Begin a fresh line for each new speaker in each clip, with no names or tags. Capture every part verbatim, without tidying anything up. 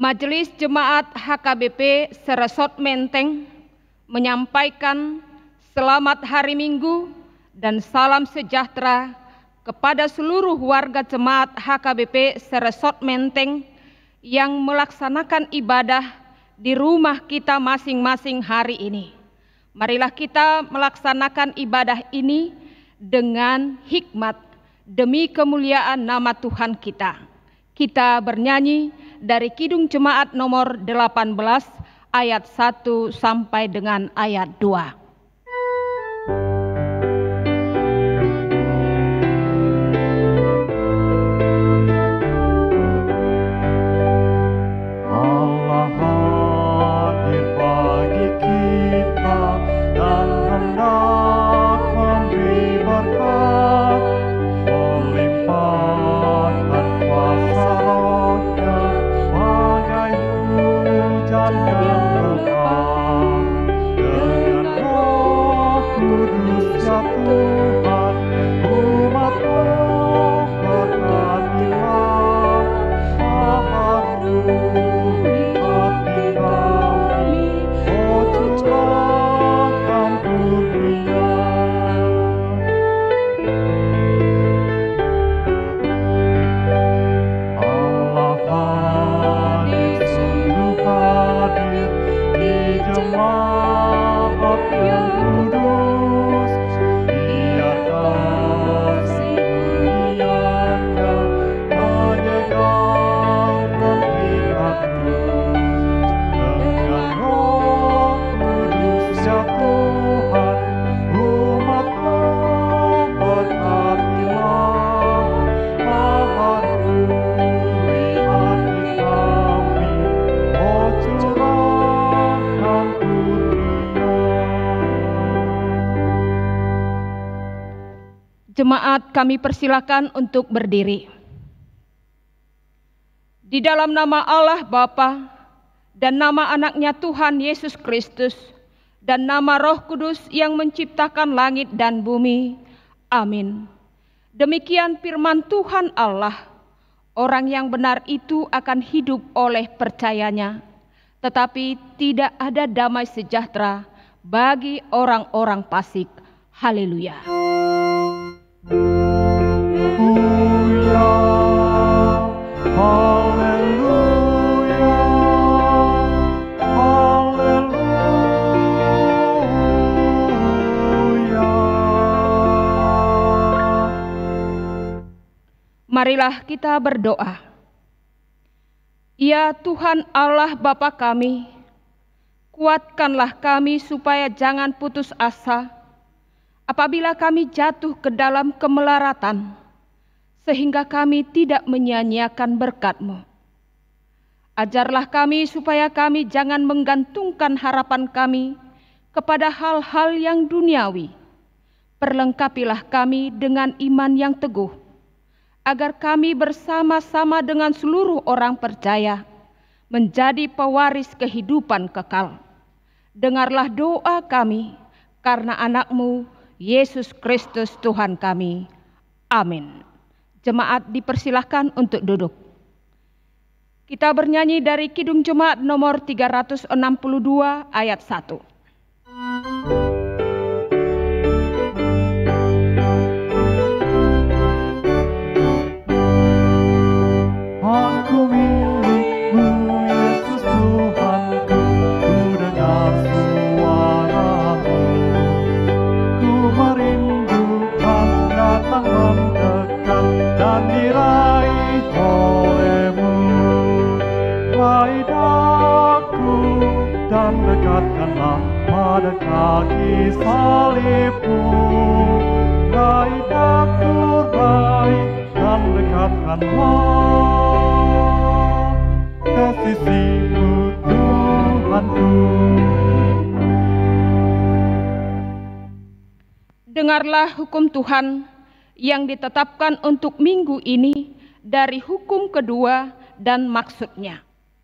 Majelis Jemaat H K B P Seresot Menteng menyampaikan selamat hari Minggu dan salam sejahtera kepada seluruh warga jemaat H K B P Seresot Menteng yang melaksanakan ibadah di rumah kita masing-masing hari ini. Marilah kita melaksanakan ibadah ini dengan hikmat demi kemuliaan nama Tuhan kita. Kita bernyanyi dari Kidung Jemaat nomor delapan belas ayat satu sampai dengan ayat dua. Jemaat kami persilakan untuk berdiri. Di dalam nama Allah Bapa dan nama anaknya Tuhan Yesus Kristus dan nama Roh Kudus yang menciptakan langit dan bumi. Amin. Demikian firman Tuhan Allah, orang yang benar itu akan hidup oleh percayanya, tetapi tidak ada damai sejahtera bagi orang-orang fasik. Haleluya.
Haleluya, haleluya, haleluya.
Marilah kita berdoa. Ya Tuhan Allah Bapa kami, kuatkanlah kami supaya jangan putus asa apabila kami jatuh ke dalam kemelaratan, sehingga kami tidak menyia-nyiakan berkat-Mu. Ajarlah kami supaya kami jangan menggantungkan harapan kami kepada hal-hal yang duniawi. Perlengkapilah kami dengan iman yang teguh, agar kami bersama-sama dengan seluruh orang percaya menjadi pewaris kehidupan kekal. Dengarlah doa kami karena anak-Mu, Yesus Kristus Tuhan kami. Amin. Jemaat dipersilahkan untuk duduk. Kita bernyanyi dari Kidung Jemaat nomor tiga ratus enam puluh dua ayat satu.
Aku milikmu, Yesus Tuhanku, ku dengar suara-Mu. Ku merindukan datang mendekat dan diraih oleh-Mu. Raih daku dan dekatkanlah pada kaki salib-Mu. Raih daku, raih dan dekatkanlah ke sisi-Mu, Tuhanku.
Dengarlah hukum Tuhan yang ditetapkan untuk minggu ini dari hukum kedua dan maksudnya.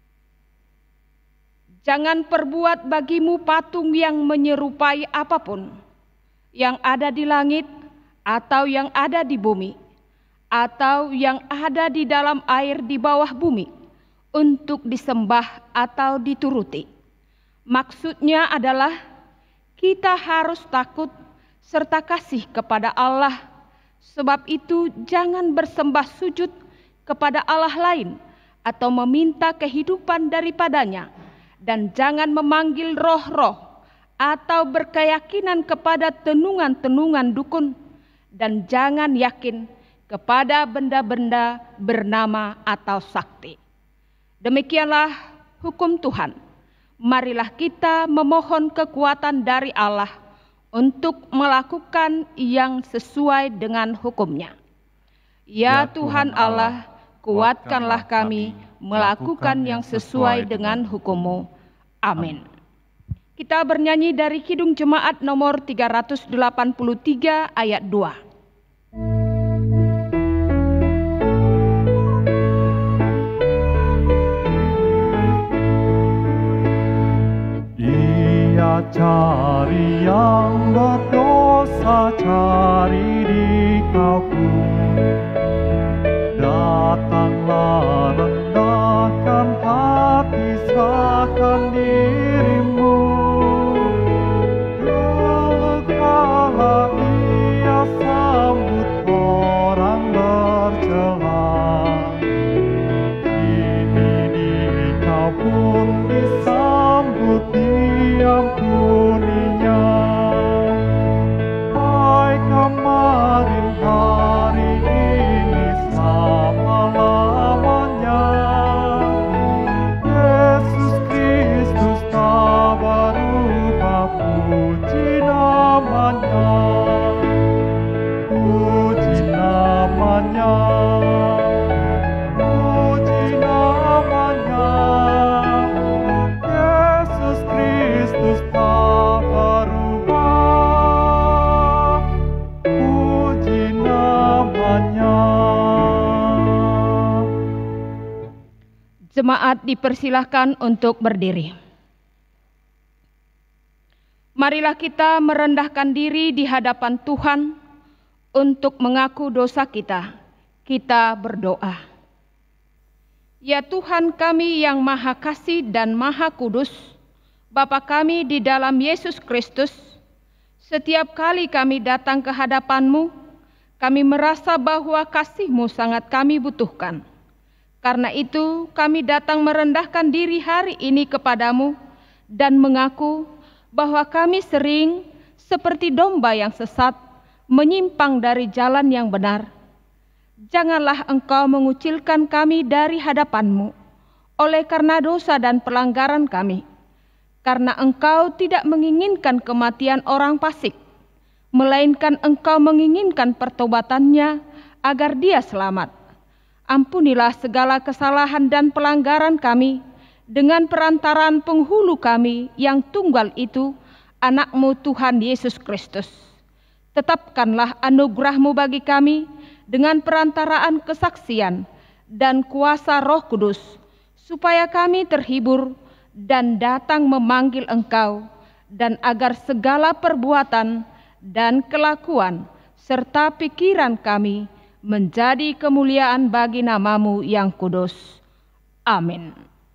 Jangan perbuat bagimu patung yang menyerupai apapun yang ada di langit atau yang ada di bumi atau yang ada di dalam air di bawah bumi, untuk disembah atau dituruti. Maksudnya adalah kita harus takut serta kasih kepada Allah. Sebab itu jangan bersembah sujud kepada Allah lain atau meminta kehidupan daripadanya, dan jangan memanggil roh-roh atau berkeyakinan kepada tenungan-tenungan dukun, dan jangan yakin kepada benda-benda bernama atau sakti. Demikianlah hukum Tuhan. Marilah kita memohon kekuatan dari Allah untuk melakukan yang sesuai dengan hukum-Nya. Ya Tuhan Allah, kuatkanlah kami melakukan yang sesuai dengan hukum-Mu. Amin. Kita bernyanyi dari Kidung Jemaat nomor tiga ratus delapan puluh tiga ayat dua.
Ia cari yang berdosa, cari di kampung. Datanglah, rendahkan hati, serahkan dirimu. Dulu kala ia sambut orang bercela, kini dikau pun disambut, diampuninya. Hai kemarin, hari ini, selama-lamanya. Yesus Kristus tak berubah, puji namanya, puji namanya, puji namanya. Yesus Kristus tak berubah, puji namanya.
Jemaat dipersilahkan untuk berdiri. Marilah kita merendahkan diri di hadapan Tuhan untuk mengaku dosa kita. Kita berdoa. Ya Tuhan kami yang Maha Kasih dan Maha Kudus, Bapa kami di dalam Yesus Kristus, setiap kali kami datang ke hadapan-Mu, kami merasa bahwa kasih-Mu sangat kami butuhkan. Karena itu kami datang merendahkan diri hari ini kepadamu dan mengaku bahwa kami sering seperti domba yang sesat, menyimpang dari jalan yang benar. Janganlah Engkau mengucilkan kami dari hadapan-Mu oleh karena dosa dan pelanggaran kami. Karena Engkau tidak menginginkan kematian orang fasik, melainkan Engkau menginginkan pertobatannya agar dia selamat. Ampunilah segala kesalahan dan pelanggaran kami dengan perantaraan penghulu kami yang tunggal itu, anak-Mu Tuhan Yesus Kristus. Tetapkanlah anugerah-Mu bagi kami dengan perantaraan kesaksian dan kuasa Roh Kudus, supaya kami terhibur dan datang memanggil Engkau, dan agar segala perbuatan dan kelakuan serta pikiran kami menjadi kemuliaan bagi nama-Mu yang kudus. Amin.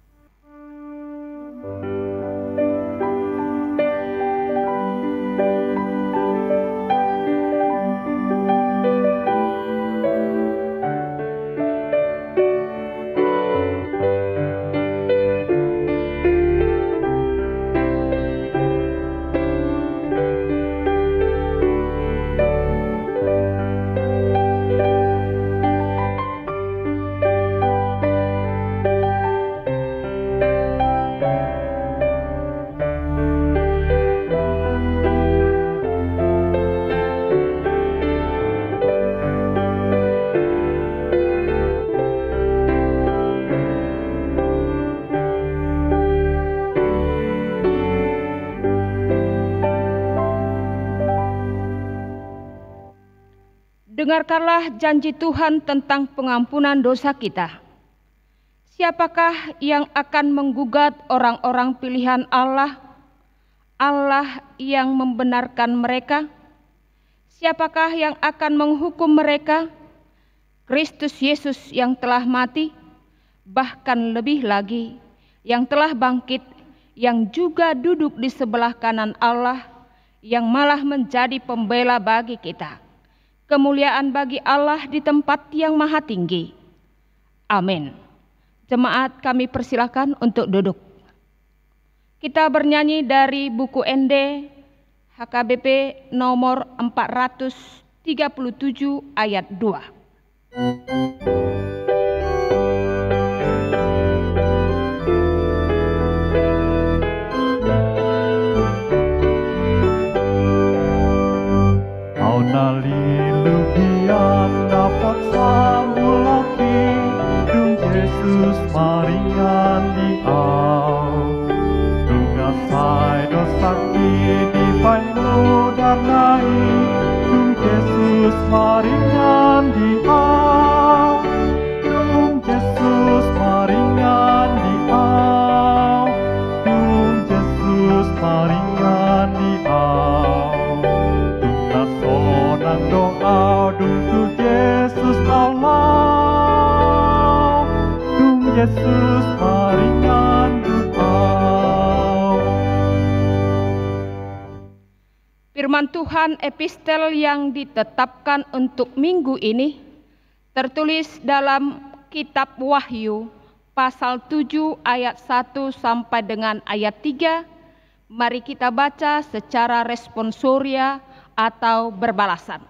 Dengarkanlah janji Tuhan tentang pengampunan dosa kita. Siapakah yang akan menggugat orang-orang pilihan Allah, Allah yang membenarkan mereka? Siapakah yang akan menghukum mereka? Kristus Yesus yang telah mati, bahkan lebih lagi, yang telah bangkit, yang juga duduk di sebelah kanan Allah, yang malah menjadi pembela bagi kita. Kemuliaan bagi Allah di tempat yang maha tinggi. Amin. Jemaat, kami persilakan untuk duduk. Kita bernyanyi dari buku N D H K B P nomor empat ratus tiga puluh tujuh ayat dua.
Naliluhian dapat sambuloki dung Yesus maringan di au dung asai dosaki di painu darnai dung Yesus maringan di au dung Yesus maringan di au dung Yesus maringan di au sonang doa dung tu Yesus Allah dung Yesus maringan doa.
Firman Tuhan epistel yang ditetapkan untuk minggu ini tertulis dalam kitab Wahyu pasal tujuh ayat satu sampai dengan ayat tiga. Mari kita baca secara responsoria atau berbalasan.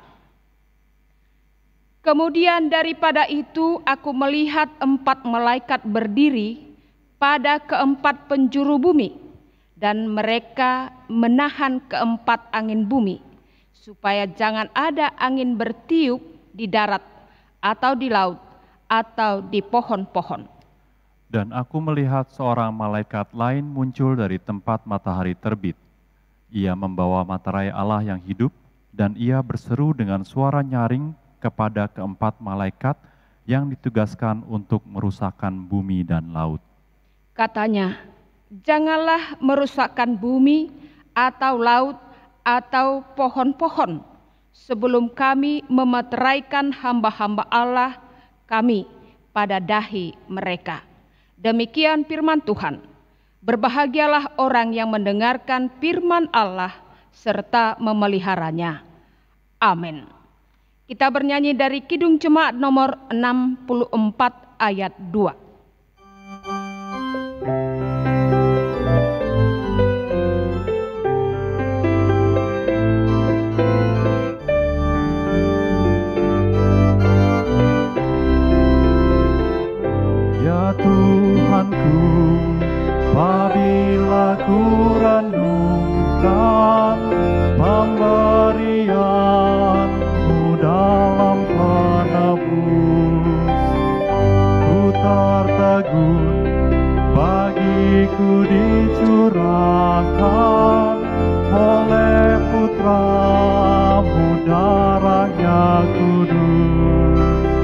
Kemudian daripada itu aku melihat empat malaikat berdiri pada keempat penjuru bumi, dan mereka menahan keempat angin bumi, supaya jangan ada angin bertiup di darat atau di laut atau di pohon-pohon.
Dan aku melihat seorang malaikat lain muncul dari tempat matahari terbit. Ia membawa materai Allah yang hidup, dan ia berseru dengan suara nyaring kepada keempat malaikat yang ditugaskan untuk merusakkan bumi dan laut.
Katanya, janganlah merusakkan bumi atau laut atau pohon-pohon sebelum kami memeteraikan hamba-hamba Allah kami pada dahi mereka. Demikian firman Tuhan. Berbahagialah orang yang mendengarkan firman Allah serta memeliharanya. Amin. Kita bernyanyi dari Kidung Jemaat nomor enam puluh empat ayat dua.
Ya Tuhanku, apabila ku renungkan pemberian-Mu dalam penebus, ku tertegun bagiku dicurahkan oleh Putra-Mu darahnya kudus.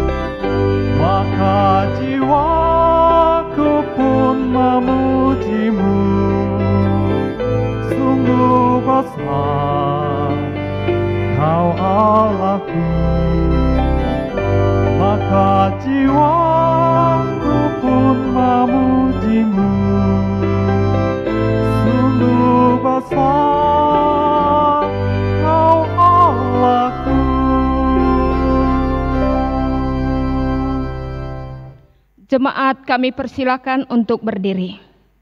Maka jiwaku pun memuji-Mu, sungguh besar Kau Allahku. Maka jiwaku pun memuji-Mu, sungguh besar Kau Allahku.
Jemaat, kami persilakan untuk berdiri.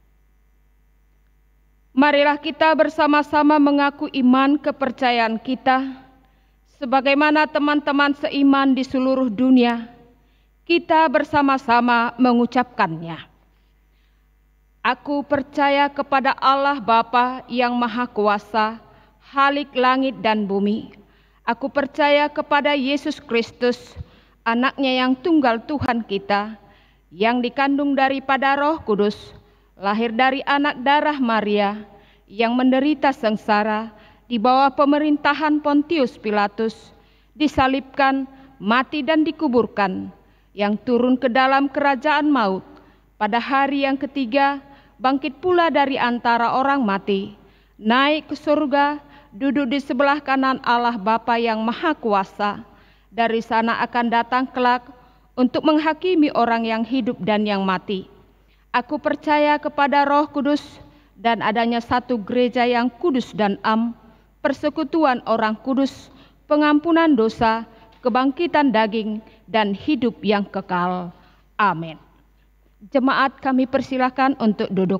Marilah kita bersama-sama mengaku iman kepercayaan kita, sebagaimana teman-teman seiman di seluruh dunia, kita bersama-sama mengucapkannya. Aku percaya kepada Allah Bapa yang Maha Kuasa, Khalik langit dan bumi. Aku percaya kepada Yesus Kristus, Anaknya yang tunggal Tuhan kita, yang dikandung daripada Roh Kudus, lahir dari anak darah Maria, yang menderita sengsara di bawah pemerintahan Pontius Pilatus, disalibkan, mati dan dikuburkan, yang turun ke dalam kerajaan maut, pada hari yang ketiga bangkit pula dari antara orang mati, naik ke surga, duduk di sebelah kanan Allah Bapa yang Maha Kuasa. Dari sana akan datang kelak untuk menghakimi orang yang hidup dan yang mati. Aku percaya kepada Roh Kudus dan adanya satu gereja yang kudus dan am, persekutuan orang kudus, pengampunan dosa, kebangkitan daging, dan hidup yang kekal. Amin. Jemaat, kami persilahkan untuk duduk.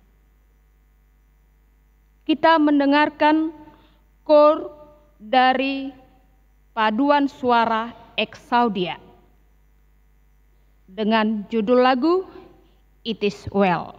Kita mendengarkan kor dari paduan suara Exaudia dengan judul lagu It Is Well.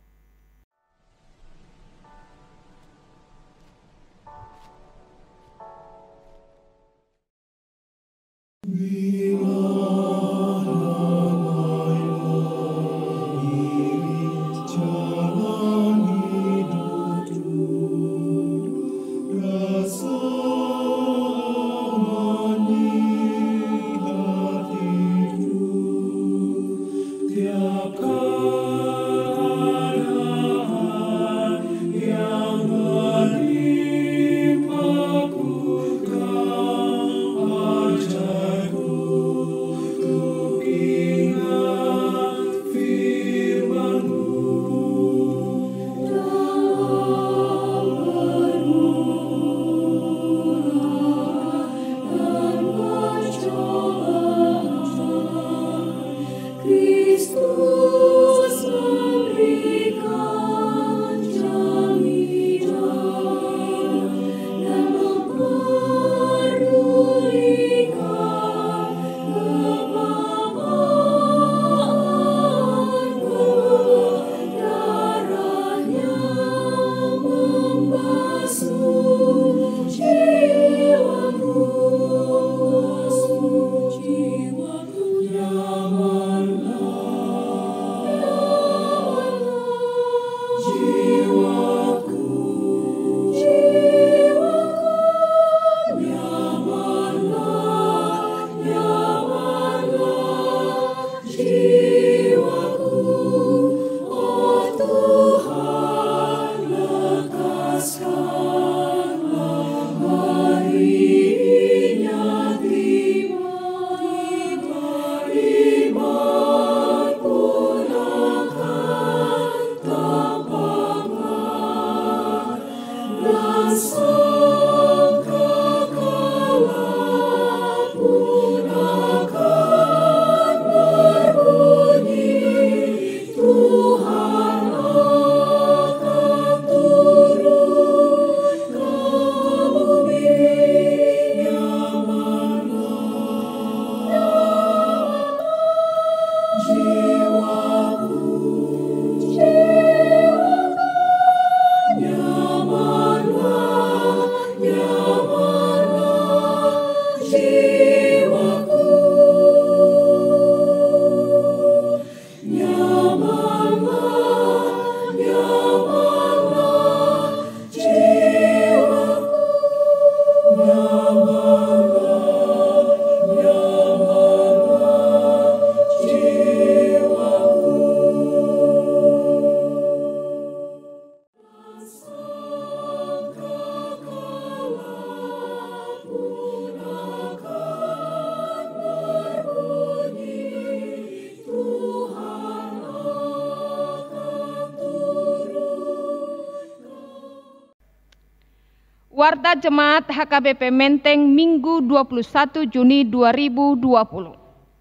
Warta Jemaat H K B P Menteng Minggu dua puluh satu Juni dua ribu dua puluh.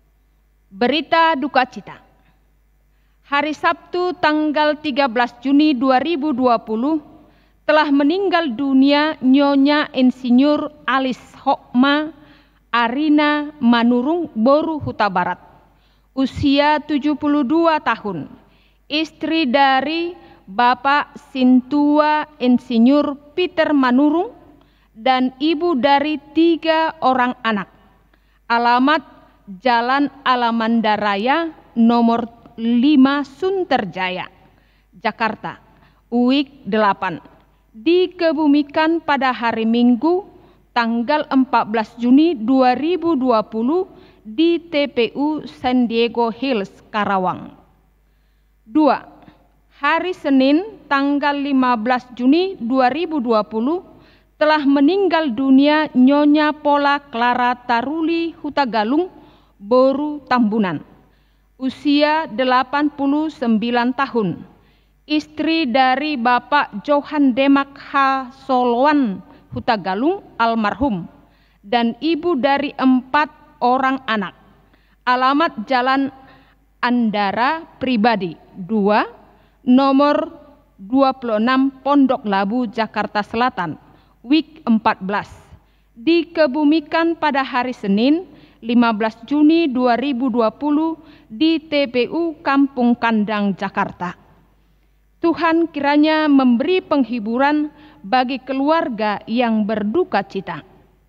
Berita duka cita. Hari Sabtu tanggal tiga belas Juni dua ribu dua puluh telah meninggal dunia Nyonya Insinyur Alis Hokma Arina Manurung Boru Huta Barat, usia tujuh puluh dua tahun, istri dari Bapak Sintua Insinyur Peter Manurung dan ibu dari tiga orang anak. Alamat Jalan Alamanda Raya nomor lima Sunterjaya, Jakarta, U I K delapan. Dikebumikan pada hari Minggu tanggal empat belas Juni dua ribu dua puluh di T P U San Diego Hills, Karawang. Dua. Hari Senin tanggal lima belas Juni dua ribu dua puluh telah meninggal dunia Nyonya Pola Clara Taruli Hutagalung Boru Tambunan, usia delapan puluh sembilan tahun, istri dari Bapak Johan Demak H. Solowan Hutagalung almarhum, dan ibu dari empat orang anak. Alamat Jalan Andara Pribadi dua, nomor dua puluh enam Pondok Labu, Jakarta Selatan, week empat belas. Dikebumikan pada hari Senin lima belas Juni dua ribu dua puluh di T P U Kampung Kandang, Jakarta. Tuhan kiranya memberi penghiburan bagi keluarga yang berduka cita.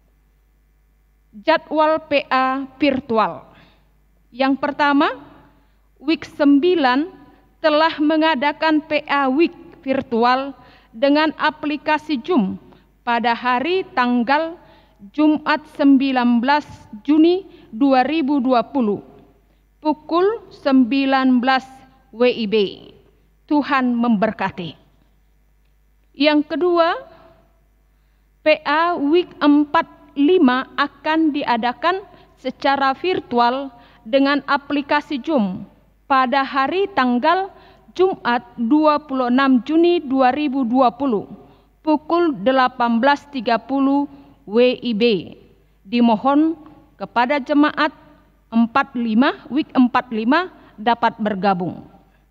Jadwal P A virtual. Yang pertama, week sembilan telah mengadakan P A week virtual dengan aplikasi Zoom pada hari tanggal Jumat sembilan belas Juni dua ribu dua puluh pukul sembilan belas W I B. Tuhan memberkati. Yang kedua, P A week empat puluh lima akan diadakan secara virtual dengan aplikasi Zoom pada hari tanggal Jumat dua puluh enam Juni dua ribu dua puluh pukul delapan belas tiga puluh W I B. Dimohon kepada jemaat empat puluh lima, week empat puluh lima dapat bergabung.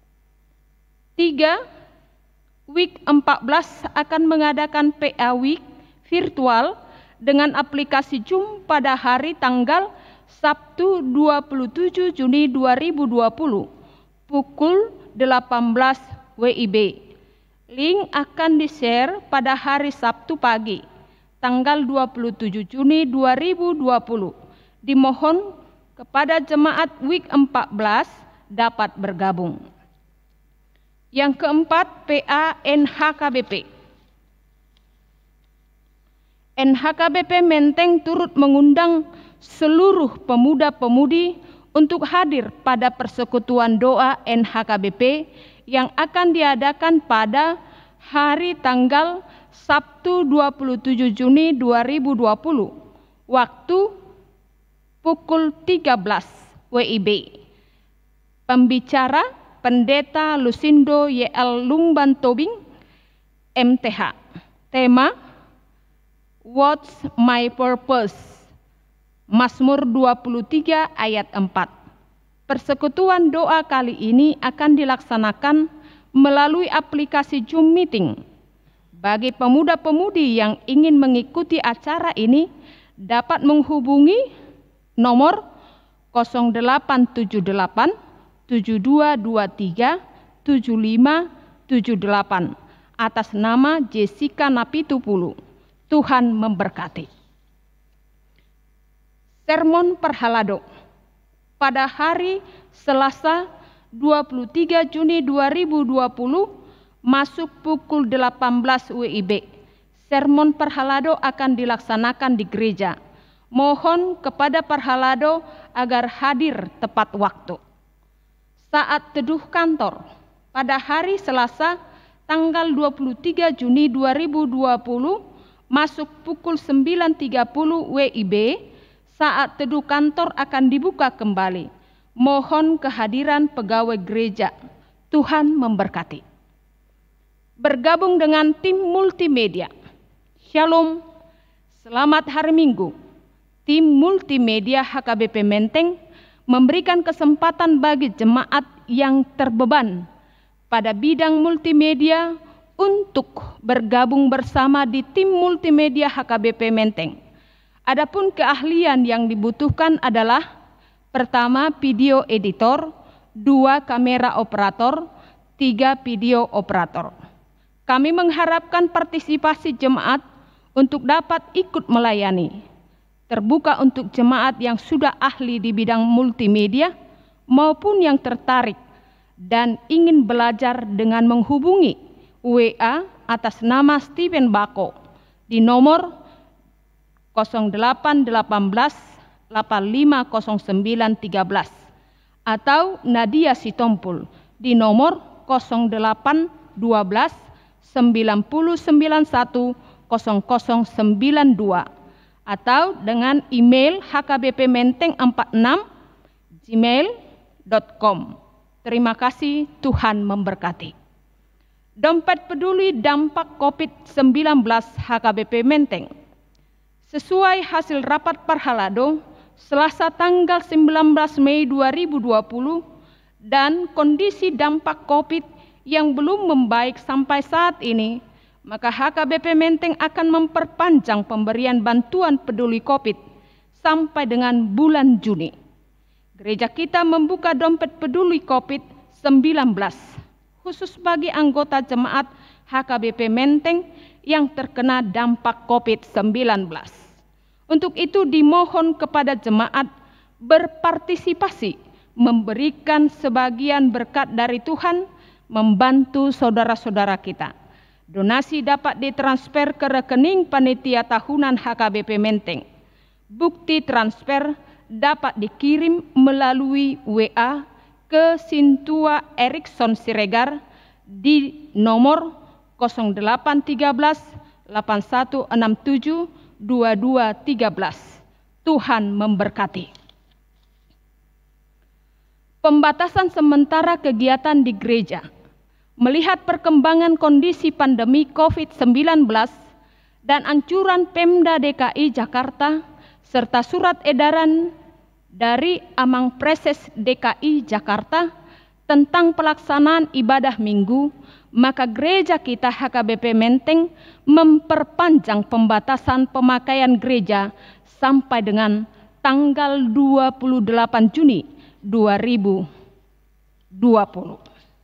Tiga, week empat belas akan mengadakan P A week virtual dengan aplikasi Zoom pada hari tanggal Sabtu dua puluh tujuh Juni dua ribu dua puluh pukul delapan belas W I B. Link akan di-share pada hari Sabtu pagi, tanggal dua puluh tujuh Juni dua ribu dua puluh. Dimohon kepada jemaat week empat belas dapat bergabung. Yang keempat, P A N H K B P. N H K B P Menteng turut mengundang seluruh pemuda-pemudi untuk hadir pada persekutuan doa N H K B P yang akan diadakan pada hari tanggal Sabtu dua puluh tujuh Juni dua ribu dua puluh, waktu pukul tiga belas W I B. Pembicara Pendeta Lusindo Y L Lumban Tobing, M T H. Tema What's My Purpose? Mazmur dua puluh tiga ayat empat. Persekutuan doa kali ini akan dilaksanakan melalui aplikasi Zoom Meeting. Bagi pemuda-pemudi yang ingin mengikuti acara ini dapat menghubungi nomor nol delapan tujuh delapan tujuh dua dua tiga tujuh lima tujuh delapan atas nama Jessica Napitupulu. Tuhan memberkati. Sermon Perhalado pada hari Selasa dua puluh tiga Juni dua ribu dua puluh masuk pukul delapan belas W I B. Sermon Perhalado akan dilaksanakan di gereja. Mohon kepada Perhalado agar hadir tepat waktu. Saat teduh kantor pada hari Selasa tanggal dua puluh tiga Juni dua ribu dua puluh masuk pukul sembilan tiga puluh W I B. Saat teduh kantor akan dibuka kembali. Mohon kehadiran pegawai gereja. Tuhan memberkati. Bergabung dengan tim multimedia. Shalom, selamat hari Minggu. Tim multimedia H K B P Menteng memberikan kesempatan bagi jemaat yang terbeban pada bidang multimedia untuk bergabung bersama di tim multimedia H K B P Menteng. Adapun keahlian yang dibutuhkan adalah pertama video editor, dua kamera operator, tiga video operator. Kami mengharapkan partisipasi jemaat untuk dapat ikut melayani. Terbuka untuk jemaat yang sudah ahli di bidang multimedia maupun yang tertarik dan ingin belajar dengan menghubungi W A atas nama Steven Bako di nomor nol delapan delapan belas delapan lima nol sembilan tiga belas atau Nadia Sitompul di nomor nol delapan dua belas sembilan nol sembilan satu nol nol sembilan dua atau dengan email h k b p menteng empat puluh enam gmail dot com. Terima kasih, Tuhan memberkati. Dompet peduli dampak covid sembilan belas H K B P Menteng. Sesuai hasil rapat Parhalado, Selasa tanggal sembilan belas Mei dua ribu dua puluh, dan kondisi dampak COVID yang belum membaik sampai saat ini, maka H K B P Menteng akan memperpanjang pemberian bantuan peduli COVID sampai dengan bulan Juni. Gereja kita membuka dompet peduli covid sembilan belas khusus bagi anggota jemaat H K B P Menteng yang terkena dampak covid sembilan belas. Untuk itu dimohon kepada jemaat berpartisipasi memberikan sebagian berkat dari Tuhan membantu saudara-saudara kita. Donasi dapat ditransfer ke rekening panitia tahunan H K B P Menteng. Bukti transfer dapat dikirim melalui W A ke Sintua Erikson Siregar di nomor nol delapan tiga belas delapan satu enam tujuh dua dua tiga belas. Tuhan memberkati. Pembatasan sementara kegiatan di gereja. Melihat perkembangan kondisi pandemi covid sembilan belas dan anjuran Pemda D K I Jakarta serta surat edaran dari Amang Preses D K I Jakarta tentang pelaksanaan ibadah minggu, maka gereja kita H K B P Menteng memperpanjang pembatasan pemakaian gereja sampai dengan tanggal dua puluh delapan Juni dua ribu dua puluh.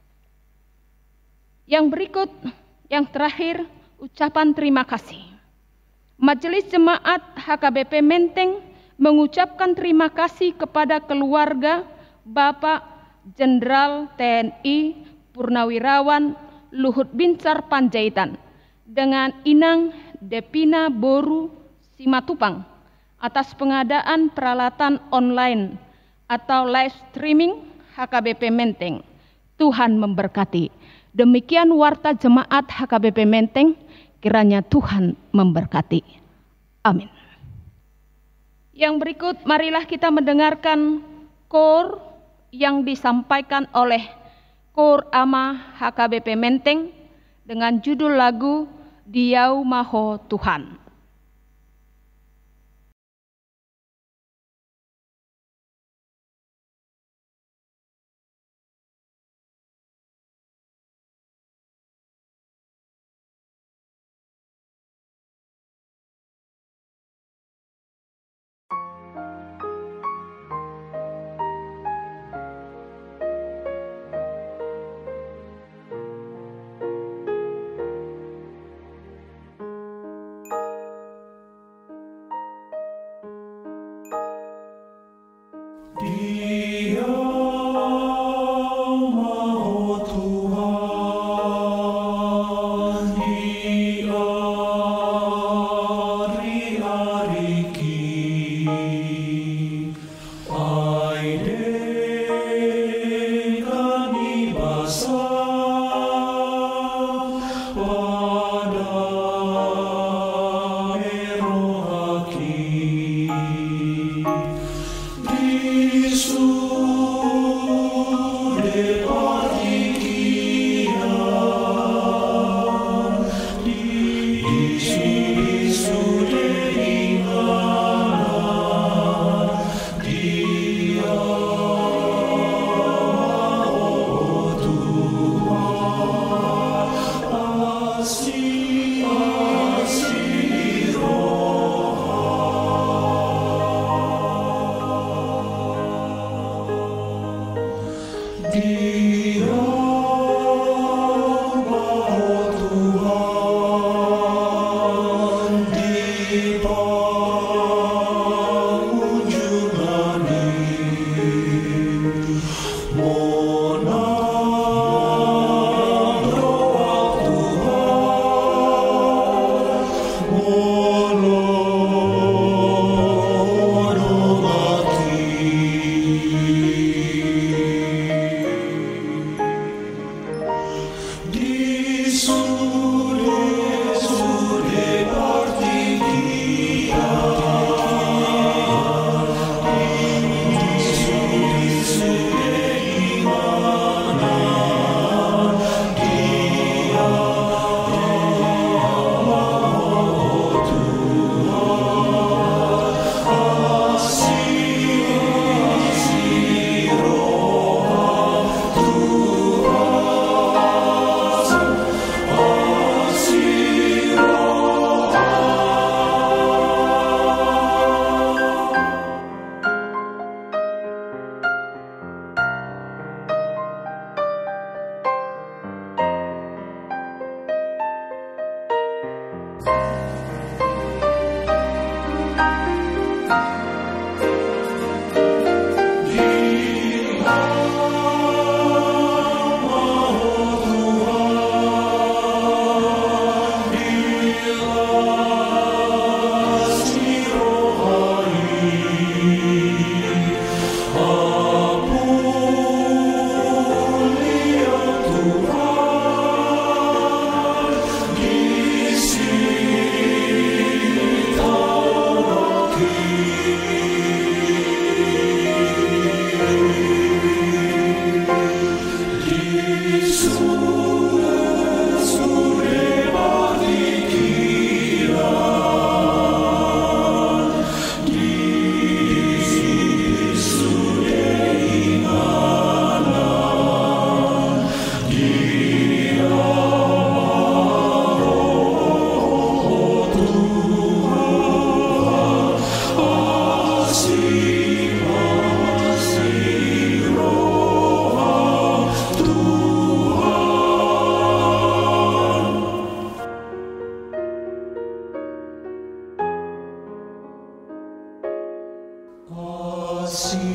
Yang berikut, yang terakhir, ucapan terima kasih. Majelis Jemaat H K B P Menteng mengucapkan terima kasih kepada keluarga Bapak Jenderal T N I Purnawirawan Luhut Binsar Panjaitan dengan Inang Depina Boru Simatupang atas pengadaan peralatan online atau live streaming H K B P Menteng. Tuhan memberkati. Demikian warta jemaat H K B P Menteng, kiranya Tuhan memberkati. Amin. Yang berikut, marilah kita mendengarkan kor yang disampaikan oleh Kor Ama H K B P Menteng dengan judul lagu Diau Maho Tuhan.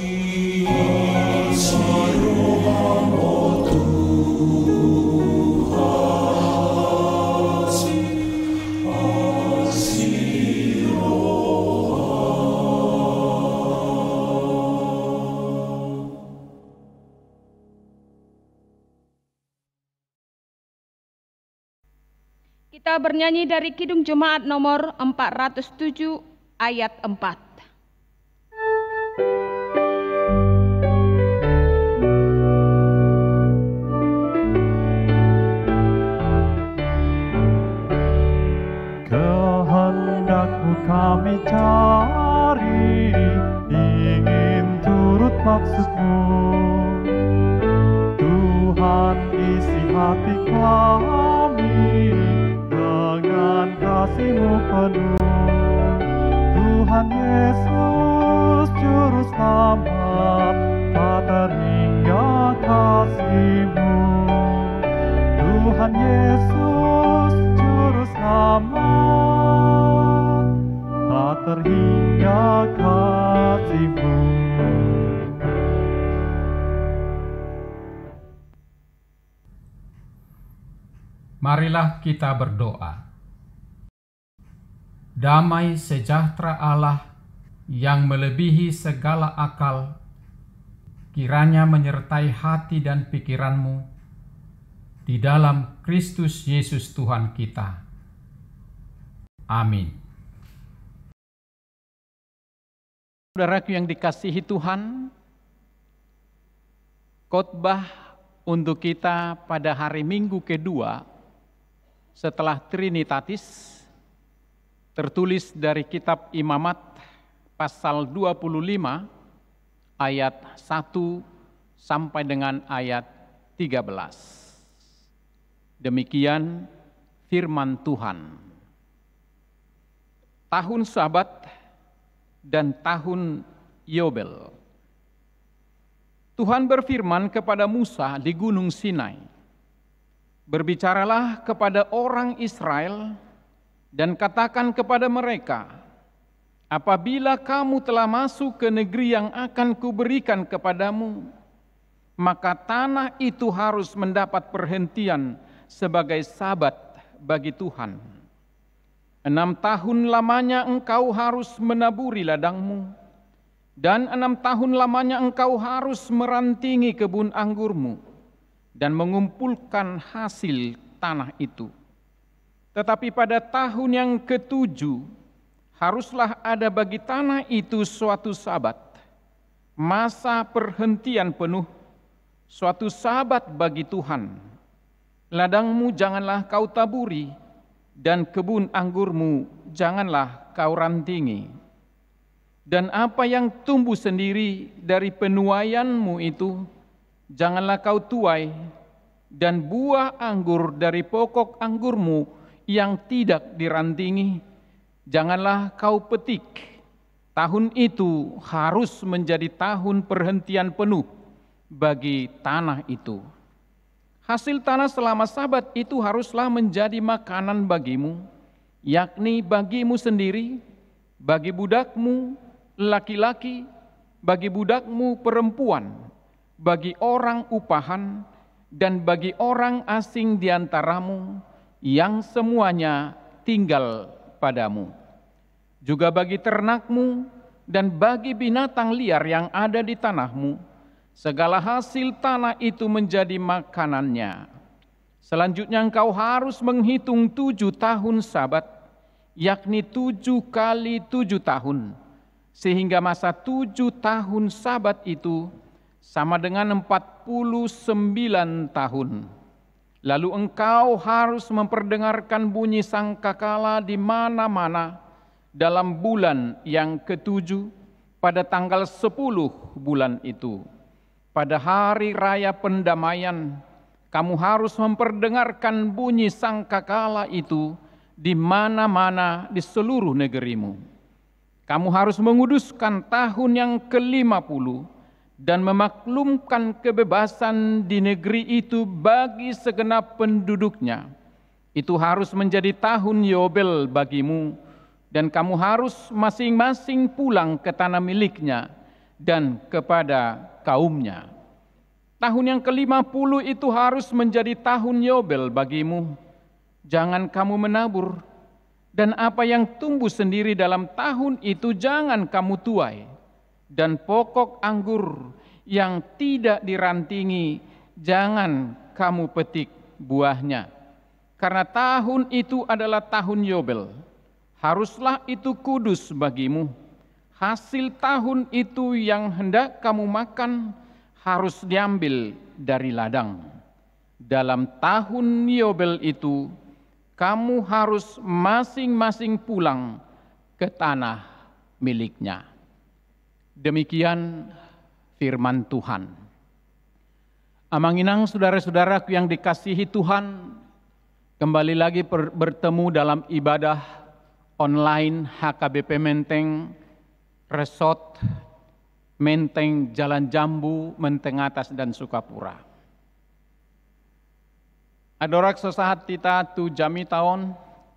Kita bernyanyi dari Kidung Jemaat nomor empat ratus tujuh ayat empat.
Kehendakmu kami cari, ingin turut maksudmu. Tuhan, isi hati kami dengan kasih-Mu penuh. Tuhan Yesus Juru Selamat, tak terhingga kasih-Mu. Tuhan Yesus Juru Selamat, tak terhingga kasih-Mu.
Marilah kita berdoa. Damai sejahtera Allah yang melebihi segala akal, kiranya menyertai hati dan pikiranmu di dalam Kristus Yesus Tuhan kita. Amin.
Saudaraku yang dikasihi Tuhan, khotbah untuk kita pada hari Minggu kedua setelah Trinitatis tertulis dari kitab Imamat pasal dua puluh lima ayat satu sampai dengan ayat tiga belas. Demikian firman Tuhan. Tahun Sabat dan tahun Yobel. Tuhan berfirman kepada Musa di Gunung Sinai, "Berbicaralah kepada orang Israel dan katakan kepada mereka, apabila kamu telah masuk ke negeri yang akan kuberikan kepadamu, maka tanah itu harus mendapat perhentian sebagai sabat bagi Tuhan. Enam tahun lamanya engkau harus menaburi ladangmu, dan enam tahun lamanya engkau harus merantingi kebun anggurmu dan mengumpulkan hasil tanah itu. Tetapi pada tahun yang ketujuh, haruslah ada bagi tanah itu suatu sabat, masa perhentian penuh, suatu sabat bagi Tuhan. Ladangmu janganlah kau taburi, dan kebun anggurmu janganlah kau rantingi. Dan apa yang tumbuh sendiri dari penuaianmu itu, janganlah kau tuai, dan buah anggur dari pokok anggurmu yang tidak dirantingi, janganlah kau petik. Tahun itu harus menjadi tahun perhentian penuh bagi tanah itu. Hasil tanah selama sabat itu haruslah menjadi makanan bagimu, yakni bagimu sendiri, bagi budakmu laki-laki, bagi budakmu perempuan, bagi orang upahan, dan bagi orang asing di antaramu, yang semuanya tinggal padamu. Juga bagi ternakmu dan bagi binatang liar yang ada di tanahmu, segala hasil tanah itu menjadi makanannya. Selanjutnya engkau harus menghitung tujuh tahun sabat, yakni tujuh kali tujuh tahun, sehingga masa tujuh tahun sabat itu sama dengan empat puluh sembilan tahun. Lalu engkau harus memperdengarkan bunyi sangkakala di mana-mana dalam bulan yang ketujuh pada tanggal sepuluh bulan itu. Pada hari raya pendamaian, kamu harus memperdengarkan bunyi sangkakala itu di mana-mana di seluruh negerimu. Kamu harus menguduskan tahun yang kelima puluh dan memaklumkan kebebasan di negeri itu bagi segenap penduduknya. Itu harus menjadi tahun Yobel bagimu, dan kamu harus masing-masing pulang ke tanah miliknya dan kepada kaumnya. Tahun yang kelima puluh itu harus menjadi tahun Yobel bagimu. Jangan kamu menabur, dan apa yang tumbuh sendiri dalam tahun itu jangan kamu tuai, dan pokok anggur yang tidak dirantingi jangan kamu petik buahnya. Karena tahun itu adalah tahun Yobel, haruslah itu kudus bagimu. Hasil tahun itu yang hendak kamu makan harus diambil dari ladang. Dalam tahun Yobel itu, kamu harus masing-masing pulang ke tanah miliknya. Demikian firman Tuhan. Amanginang saudara-saudaraku yang dikasihi Tuhan, kembali lagi bertemu dalam ibadah online H K B P Menteng, Resort Menteng, Jalan Jambu, Menteng Atas dan Sukapura. Adorak sesahat tita tu jami taon,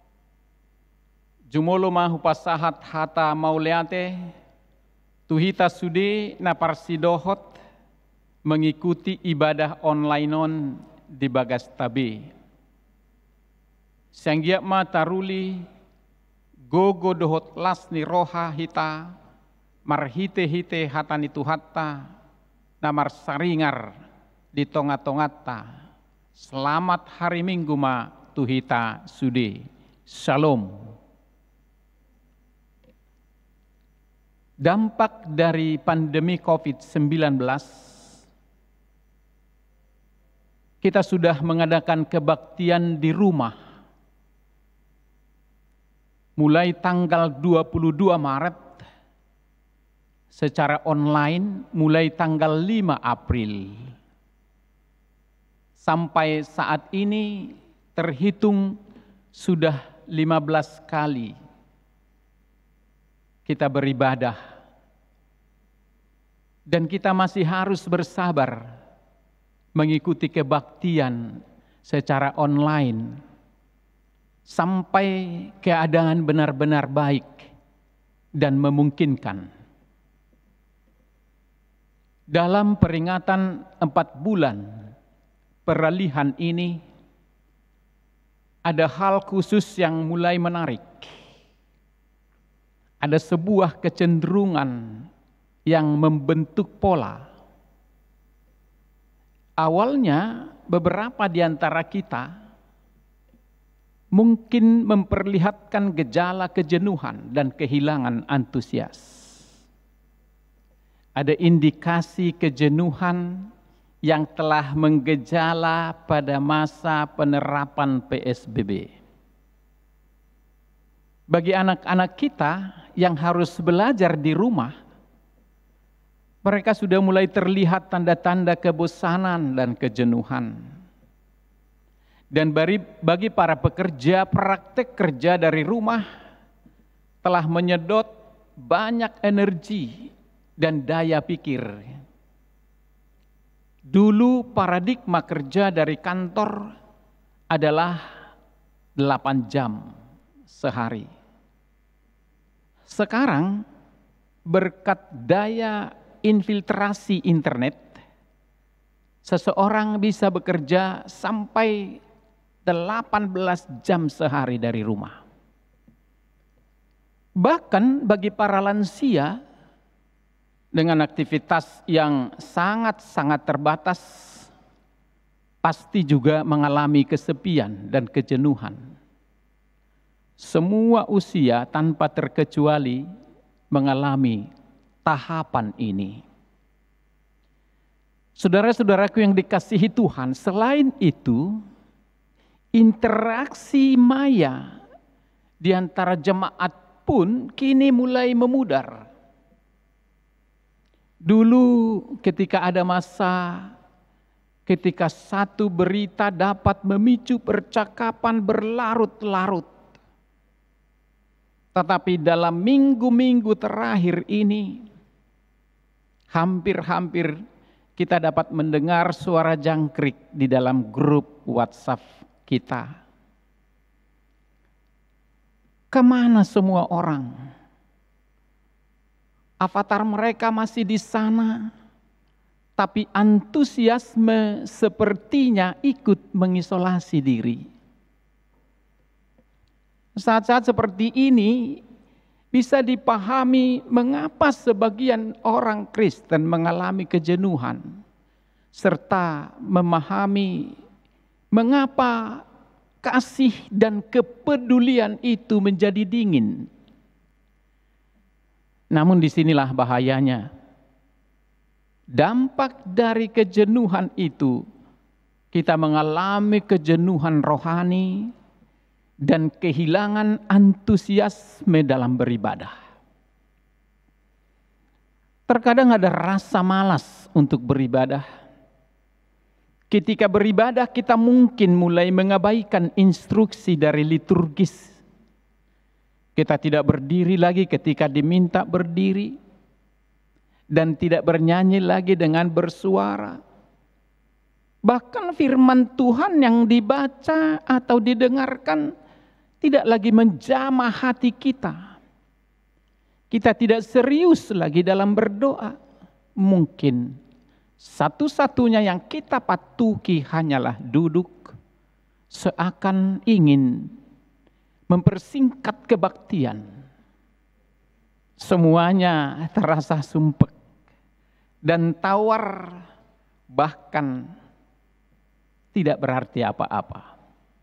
jumolo mahu pasahat hata mauleate, tuhita sudi naparsidohot mengikuti ibadah online on di Bagas Tabe. Sanggiak ma taruli, gogo dohot lasni roha hita, marhite-hite hatani tuhatta, namar saringar di tonga-tongata. Selamat hari Minggu ma tuhita sudi. Shalom. Dampak dari pandemi covid sembilan belas, kita sudah mengadakan kebaktian di rumah. Mulai tanggal dua puluh dua Maret secara online, mulai tanggal lima April. Sampai saat ini terhitung sudah lima belas kali kita beribadah. Dan kita masih harus bersabar mengikuti kebaktian secara online sampai keadaan benar-benar baik dan memungkinkan. Dalam peringatan empat bulan peralihan ini, ada hal khusus yang mulai menarik. Ada sebuah kecenderungan yang membentuk pola. Awalnya beberapa di antara kita mungkin memperlihatkan gejala kejenuhan dan kehilangan antusias. Ada indikasi kejenuhan yang telah menggejala pada masa penerapan P S B B. Bagi anak-anak kita yang harus belajar di rumah, mereka sudah mulai terlihat tanda-tanda kebosanan dan kejenuhan. Dan bagi para pekerja, praktek kerja dari rumah telah menyedot banyak energi dan daya pikir. Dulu paradigma kerja dari kantor adalah delapan jam sehari. Sekarang berkat daya infiltrasi internet, seseorang bisa bekerja sampai delapan belas jam sehari dari rumah. Bahkan bagi para lansia dengan aktivitas yang sangat-sangat terbatas, pasti juga mengalami kesepian dan kejenuhan. Semua usia tanpa terkecuali mengalami tahapan ini. Saudara-saudaraku yang dikasihi Tuhan, selain itu, interaksi maya di antara jemaat pun kini mulai memudar. Dulu ketika ada masa, ketika satu berita dapat memicu percakapan berlarut-larut. Tetapi dalam minggu-minggu terakhir ini, hampir-hampir kita dapat mendengar suara jangkrik di dalam grup WhatsApp kita. Kemana semua orang? Avatar mereka masih di sana, tapi antusiasme sepertinya ikut mengisolasi diri. Saat-saat seperti ini bisa dipahami mengapa sebagian orang Kristen mengalami kejenuhan, serta memahami mengapa kasih dan kepedulian itu menjadi dingin. Namun disinilah bahayanya. Dampak dari kejenuhan itu, kita mengalami kejenuhan rohani dan kehilangan antusiasme dalam beribadah. Terkadang ada rasa malas untuk beribadah. Ketika beribadah kita mungkin mulai mengabaikan instruksi dari liturgis. Kita tidak berdiri lagi ketika diminta berdiri. Dan tidak bernyanyi lagi dengan bersuara. Bahkan firman Tuhan yang dibaca atau didengarkan tidak lagi menjamah hati kita. Kita tidak serius lagi dalam berdoa. Mungkin satu-satunya yang kita patuhi hanyalah duduk seakan ingin mempersingkat kebaktian. Semuanya terasa sumpek dan tawar, bahkan tidak berarti apa-apa.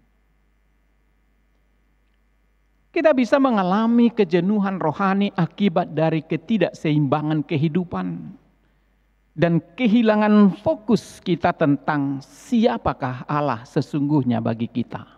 Kita bisa mengalami kejenuhan rohani akibat dari ketidakseimbangan kehidupan dan kehilangan fokus kita tentang siapakah Allah sesungguhnya bagi kita.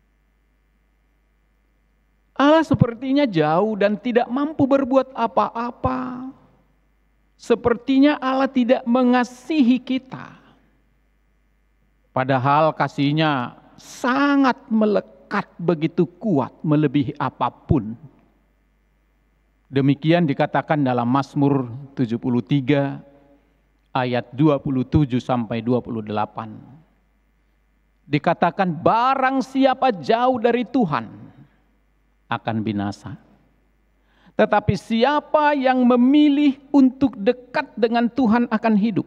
Allah sepertinya jauh dan tidak mampu berbuat apa-apa. Sepertinya Allah tidak mengasihi kita. Padahal kasihnya sangat melekat begitu kuat melebihi apapun. Demikian dikatakan dalam Mazmur tujuh puluh tiga ayat dua puluh tujuh sampai dua puluh delapan. Dikatakan barang siapa jauh dari Tuhan akan binasa. Tetapi siapa yang memilih untuk dekat dengan Tuhan akan hidup.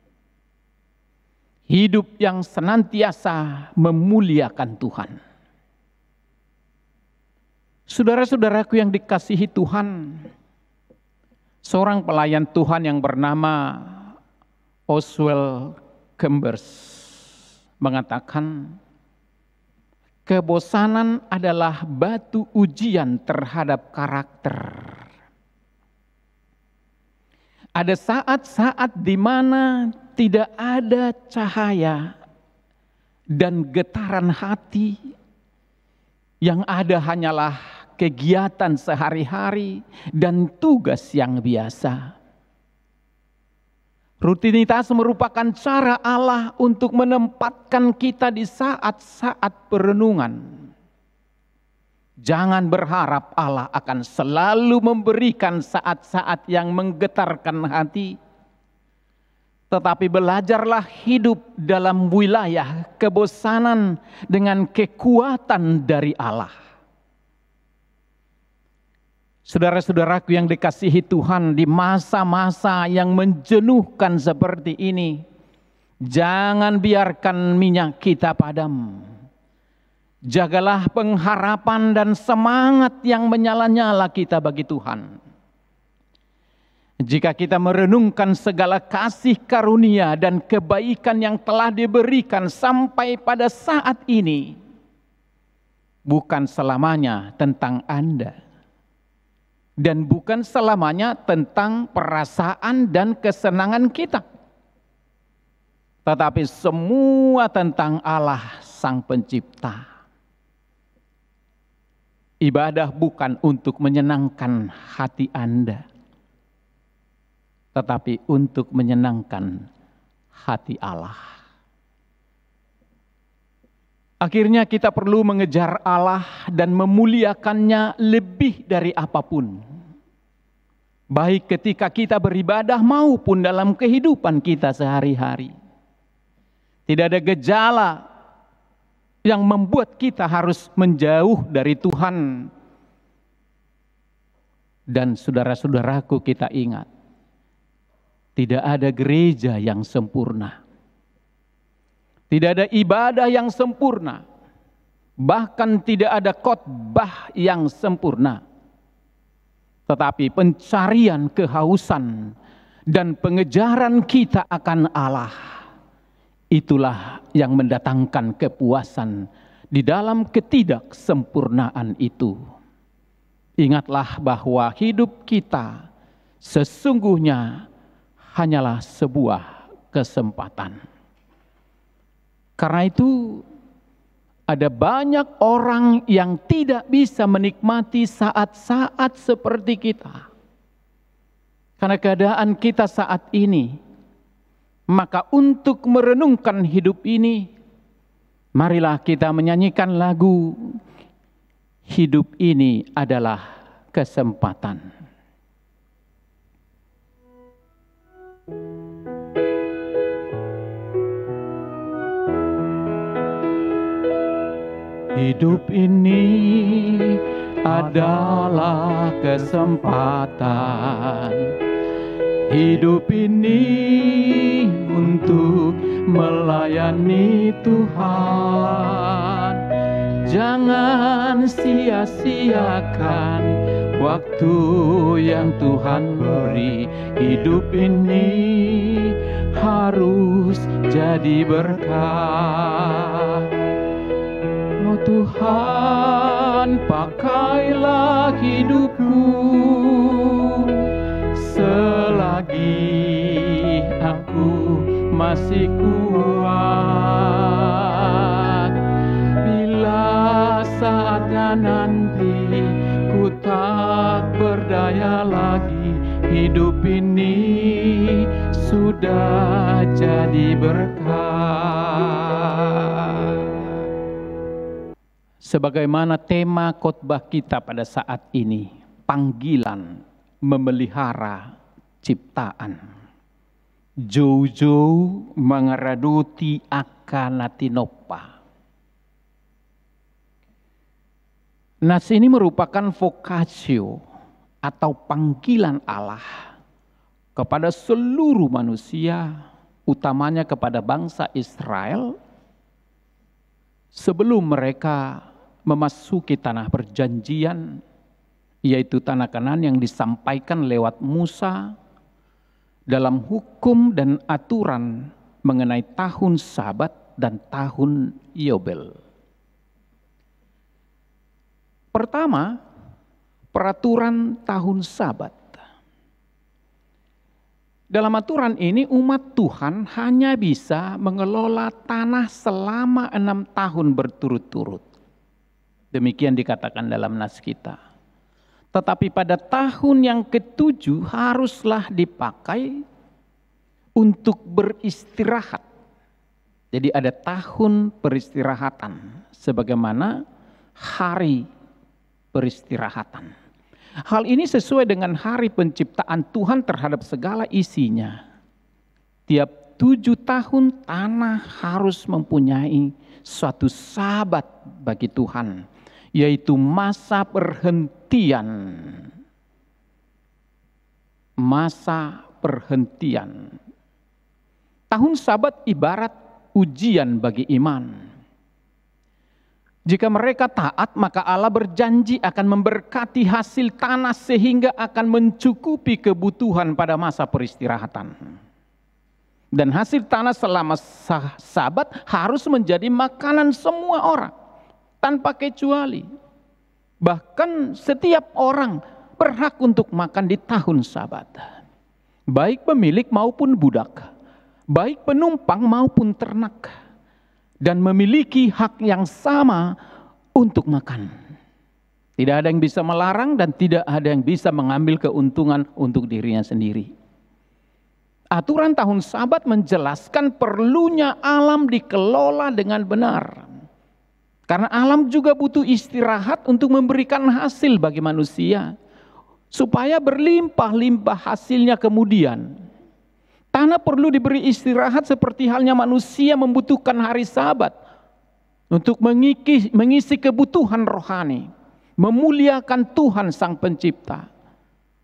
Hidup yang senantiasa memuliakan Tuhan. Saudara-saudaraku yang dikasihi Tuhan, seorang pelayan Tuhan yang bernama Oswald Chambers mengatakan, kebosanan adalah batu ujian terhadap karakter. Ada saat-saat di mana tidak ada cahaya dan getaran hati. Yang ada hanyalah kegiatan sehari-hari dan tugas yang biasa. Rutinitas merupakan cara Allah untuk menempatkan kita di saat-saat perenungan. Jangan berharap Allah akan selalu memberikan saat-saat yang menggetarkan hati. Tetapi belajarlah hidup dalam wilayah kebosanan dengan kekuatan dari Allah. Saudara-saudaraku yang dikasihi Tuhan, di masa-masa yang menjenuhkan seperti ini, jangan biarkan minyak kita padam. Jagalah pengharapan dan semangat yang menyala-nyala kita bagi Tuhan. Jika kita merenungkan segala kasih karunia dan kebaikan yang telah diberikan sampai pada saat ini, bukan selamanya tentang Anda. Dan bukan selamanya tentang perasaan dan kesenangan kita. Tetapi semua tentang Allah Sang Pencipta. Ibadah bukan untuk menyenangkan hati Anda. Tetapi untuk menyenangkan hati Allah. Akhirnya kita perlu mengejar Allah dan memuliakannya lebih dari apapun. Baik ketika kita beribadah maupun dalam kehidupan kita sehari-hari. Tidak ada gejala yang membuat kita harus menjauh dari Tuhan Dan saudara-saudaraku, kita ingat, tidak ada gereja yang sempurna. Tidak ada ibadah yang sempurna. Bahkan tidak ada khotbah yang sempurna. Tetapi pencarian kehausan dan pengejaran kita akan Allah, itulah yang mendatangkan kepuasan di dalam ketidaksempurnaan itu. Ingatlah bahwa hidup kita sesungguhnya hanyalah sebuah kesempatan. Karena itu ada banyak orang yang tidak bisa menikmati saat-saat seperti kita. Karena keadaan kita saat ini, maka untuk merenungkan hidup ini, marilah kita menyanyikan lagu "Hidup Ini Adalah Kesempatan".
Hidup ini adalah kesempatan. Hidup ini untuk melayani Tuhan. Jangan sia-siakan waktu yang Tuhan beri. Hidup ini harus jadi berkah. Oh Tuhan, pakailah hidupku selagi aku masih kuat. Bila saatnya nanti ku tak berdaya lagi, hidup ini sudah jadi berkah.
Sebagaimana tema khotbah kita pada saat ini, panggilan memelihara ciptaan. Jojo mangaraduti akanatinopa. Nas ini merupakan vokasio atau panggilan Allah kepada seluruh manusia, utamanya kepada bangsa Israel, sebelum mereka memasuki tanah perjanjian, yaitu tanah Kanaan yang disampaikan lewat Musa dalam hukum dan aturan mengenai tahun Sabat dan tahun Yobel. Pertama, peraturan tahun Sabat. Dalam aturan ini umat Tuhan hanya bisa mengelola tanah selama enam tahun berturut-turut. Demikian dikatakan dalam nas kita. Tetapi pada tahun yang ketujuh haruslah dipakai untuk beristirahat. Jadi ada tahun peristirahatan sebagaimana hari peristirahatan. Hal ini sesuai dengan hari penciptaan Tuhan terhadap segala isinya. Tiap tujuh tahun tanah harus mempunyai suatu sabat bagi Tuhan, yaitu masa perhentian. Masa perhentian. Tahun Sabat ibarat ujian bagi iman. Jika mereka taat, maka Allah berjanji akan memberkati hasil tanah sehingga akan mencukupi kebutuhan pada masa peristirahatan. Dan hasil tanah selama Sabat harus menjadi makanan semua orang tanpa kecuali. Bahkan setiap orang berhak untuk makan di tahun Sabat. Baik pemilik maupun budak, baik penumpang maupun ternak, dan memiliki hak yang sama untuk makan. Tidak ada yang bisa melarang dan tidak ada yang bisa mengambil keuntungan untuk dirinya sendiri. Aturan tahun Sabat menjelaskan perlunya alam dikelola dengan benar. Karena alam juga butuh istirahat untuk memberikan hasil bagi manusia, supaya berlimpah-limpah hasilnya kemudian. Tanah perlu diberi istirahat seperti halnya manusia membutuhkan hari Sabat untuk mengisi, mengisi kebutuhan rohani, memuliakan Tuhan Sang Pencipta.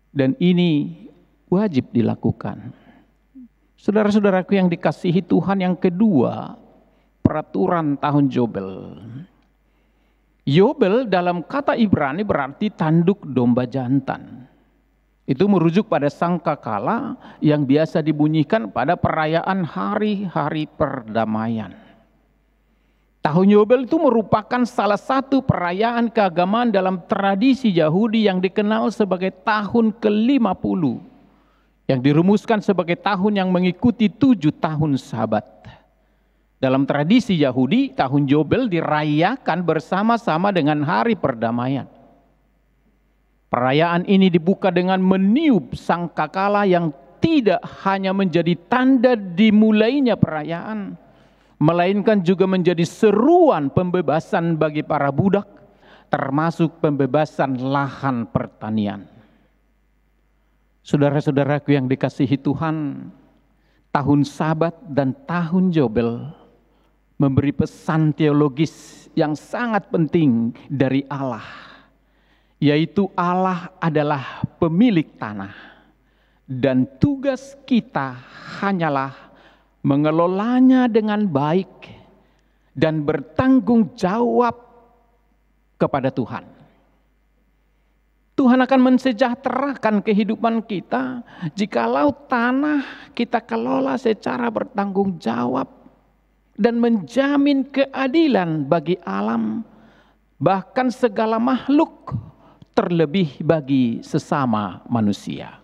Dan ini wajib dilakukan. Saudara-saudaraku yang dikasihi Tuhan, yang kedua, peraturan tahun Yobel. Yobel dalam kata Ibrani berarti tanduk domba jantan. Itu merujuk pada sangkakala yang biasa dibunyikan pada perayaan hari-hari perdamaian. Tahun Yobel itu merupakan salah satu perayaan keagamaan dalam tradisi Yahudi yang dikenal sebagai tahun ke lima puluh. Yang dirumuskan sebagai tahun yang mengikuti tujuh tahun Sabat. Dalam tradisi Yahudi, tahun Yobel dirayakan bersama-sama dengan hari perdamaian. Perayaan ini dibuka dengan meniup sangkakala yang tidak hanya menjadi tanda dimulainya perayaan, melainkan juga menjadi seruan pembebasan bagi para budak, termasuk pembebasan lahan pertanian. Saudara-saudaraku yang dikasihi Tuhan, tahun Sabat dan tahun Yobel memberi pesan teologis yang sangat penting dari Allah, yaitu Allah adalah pemilik tanah dan tugas kita hanyalah mengelolanya dengan baik dan bertanggung jawab kepada Tuhan. Tuhan akan mensejahterakan kehidupan kita jikalau tanah kita kelola secara bertanggung jawab dan menjamin keadilan bagi alam, bahkan segala makhluk, terlebih bagi sesama manusia.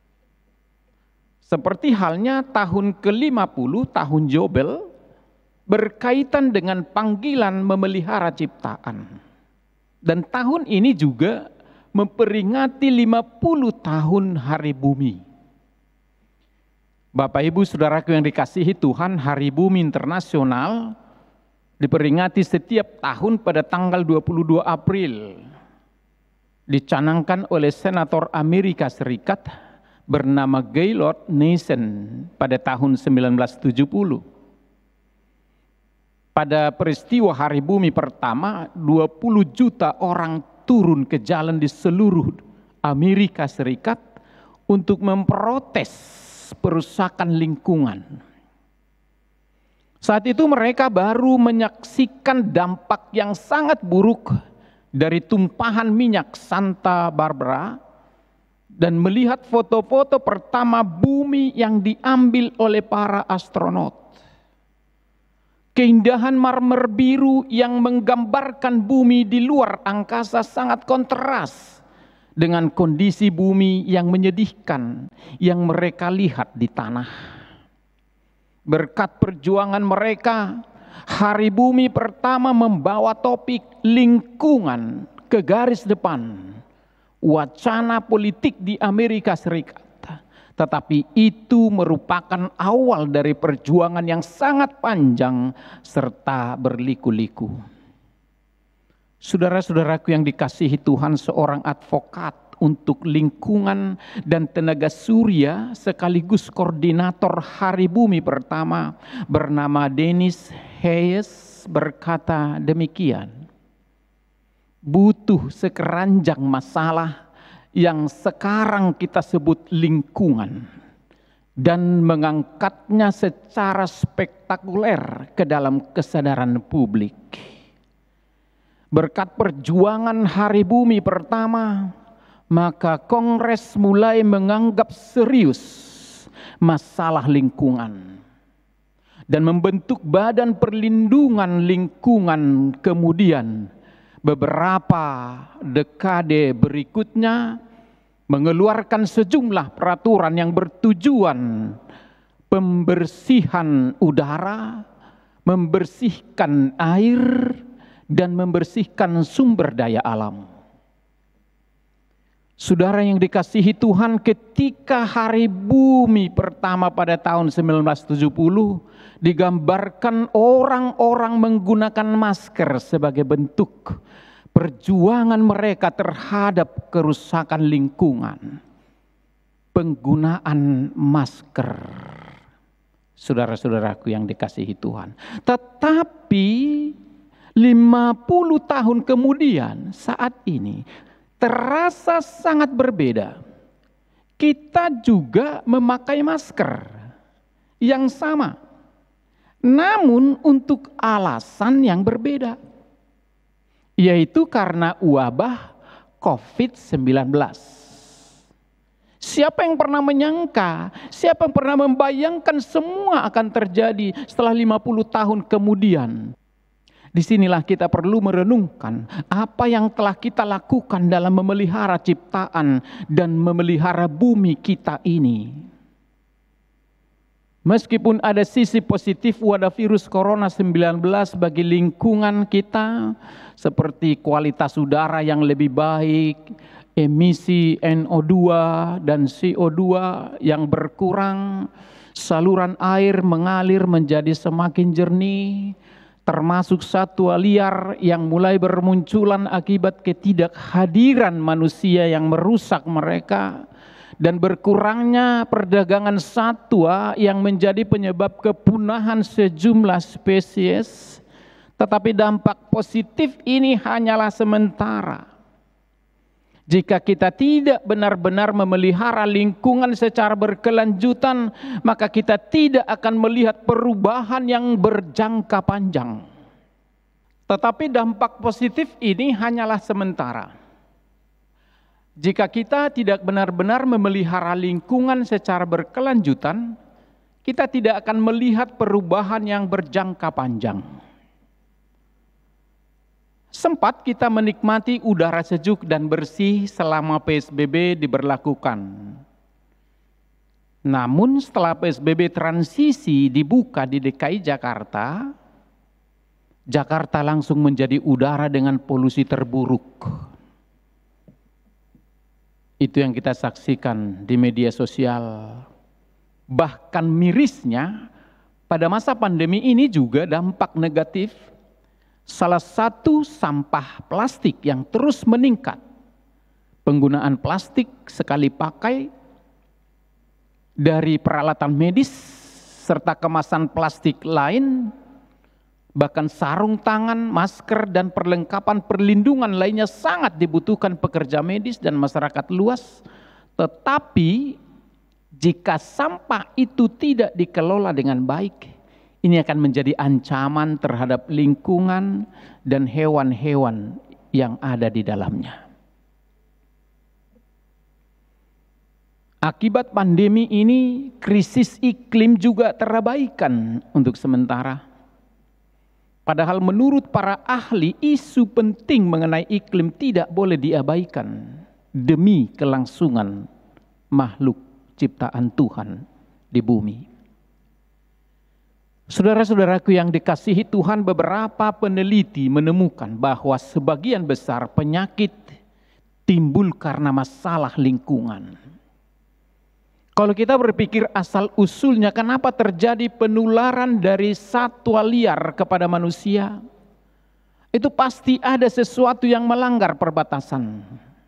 Seperti halnya tahun ke lima puluh, tahun Yobel, berkaitan dengan panggilan memelihara ciptaan. Dan tahun ini juga memperingati lima puluh tahun Hari Bumi. Bapak Ibu Saudaraku yang dikasihi Tuhan, Hari Bumi Internasional diperingati setiap tahun pada tanggal dua puluh dua April. Dicanangkan oleh Senator Amerika Serikat bernama Gaylord Nason pada tahun sembilan belas tujuh puluh. Pada peristiwa Hari Bumi pertama, dua puluh juta orang turun ke jalan di seluruh Amerika Serikat untuk memprotes perusakan lingkungan. Saat itu mereka baru menyaksikan dampak yang sangat buruk dari tumpahan minyak Santa Barbara dan melihat foto-foto pertama bumi yang diambil oleh para astronot. Keindahan marmer biru yang menggambarkan bumi di luar angkasa sangat kontras dengan kondisi bumi yang menyedihkan yang mereka lihat di tanah. Berkat perjuangan mereka, Hari Bumi pertama membawa topik lingkungan ke garis depan wacana politik di Amerika Serikat. Tetapi itu merupakan awal dari perjuangan yang sangat panjang serta berliku-liku. Saudara-saudaraku yang dikasihi Tuhan, seorang advokat untuk lingkungan dan tenaga surya sekaligus koordinator Hari Bumi pertama bernama Dennis Hayes berkata demikian. Butuh sekeranjang masalah yang sekarang kita sebut lingkungan dan mengangkatnya secara spektakuler ke dalam kesadaran publik. Berkat perjuangan Hari Bumi pertama, maka Kongres mulai menganggap serius masalah lingkungan dan membentuk Badan Perlindungan Lingkungan. Kemudian beberapa dekade berikutnya mengeluarkan sejumlah peraturan yang bertujuan pembersihan udara, membersihkan air, dan membersihkan sumber daya alam. Saudara yang dikasihi Tuhan, ketika Hari Bumi pertama pada tahun sembilan belas tujuh puluh digambarkan orang-orang menggunakan masker sebagai bentuk perjuangan mereka terhadap kerusakan lingkungan. Penggunaan masker, saudara-saudaraku yang dikasihi Tuhan. Tetapi lima puluh tahun kemudian saat ini terasa sangat berbeda. kita juga memakai masker yang sama, namun untuk alasan yang berbeda, yaitu karena wabah covid sembilan belas. Siapa yang pernah menyangka, siapa yang pernah membayangkan semua akan terjadi setelah lima puluh tahun kemudian? Disinilah kita perlu merenungkan apa yang telah kita lakukan dalam memelihara ciptaan dan memelihara bumi kita ini. Meskipun ada sisi positif wabah virus corona sembilan belas bagi lingkungan kita, seperti kualitas udara yang lebih baik, emisi N O dua dan C O dua yang berkurang, saluran air mengalir menjadi semakin jernih, termasuk satwa liar yang mulai bermunculan akibat ketidakhadiran manusia yang merusak mereka, dan berkurangnya perdagangan satwa yang menjadi penyebab kepunahan sejumlah spesies. Tetapi dampak positif ini hanyalah sementara. Jika kita tidak benar-benar memelihara lingkungan secara berkelanjutan, maka kita tidak akan melihat perubahan yang berjangka panjang. Tetapi dampak positif ini hanyalah sementara. Jika kita tidak benar-benar memelihara lingkungan secara berkelanjutan, kita tidak akan melihat perubahan yang berjangka panjang. Sempat kita menikmati udara sejuk dan bersih selama P S B B diberlakukan. Namun setelah P S B B transisi dibuka di D K I Jakarta, Jakarta langsung menjadi udara dengan polusi terburuk. Itu yang kita saksikan di media sosial. Bahkan mirisnya, pada masa pandemi ini juga dampak negatif. Salah satu sampah plastik yang terus meningkat. Penggunaan plastik sekali pakai dari peralatan medis serta kemasan plastik lain, bahkan sarung tangan, masker, dan perlengkapan perlindungan lainnya sangat dibutuhkan pekerja medis dan masyarakat luas. Tetapi jika sampah itu tidak dikelola dengan baik, ini akan menjadi ancaman terhadap lingkungan dan hewan-hewan yang ada di dalamnya. Akibat pandemi ini, krisis iklim juga terabaikan untuk sementara. Padahal menurut para ahli, isu penting mengenai iklim tidak boleh diabaikan demi kelangsungan makhluk ciptaan Tuhan di bumi. Saudara-saudaraku yang dikasihi Tuhan, beberapa peneliti menemukan bahwa sebagian besar penyakit timbul karena masalah lingkungan. Kalau kita berpikir asal-usulnya kenapa terjadi penularan dari satwa liar kepada manusia, itu pasti ada sesuatu yang melanggar perbatasan.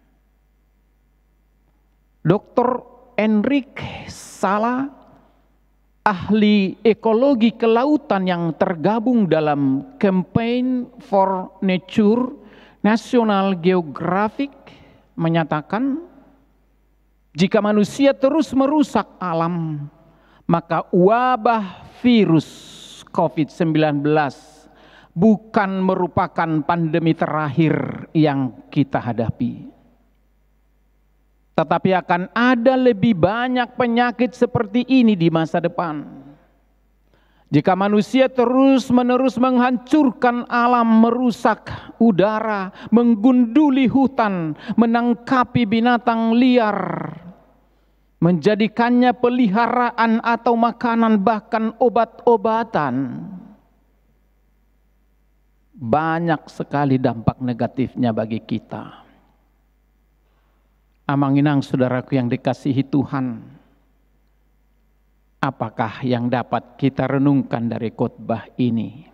doktor Enrique Sala, ahli ekologi kelautan yang tergabung dalam Campaign for Nature National Geographic, menyatakan jika manusia terus merusak alam, maka wabah virus covid sembilan belas bukan merupakan pandemi terakhir yang kita hadapi. Tetapi akan ada lebih banyak penyakit seperti ini di masa depan. Jika manusia terus-menerus menghancurkan alam, merusak udara, menggunduli hutan, menangkapi binatang liar, menjadikannya peliharaan atau makanan, bahkan obat-obatan, banyak sekali dampak negatifnya bagi kita. Amanginang saudaraku yang dikasihi Tuhan, apakah yang dapat kita renungkan dari khotbah ini?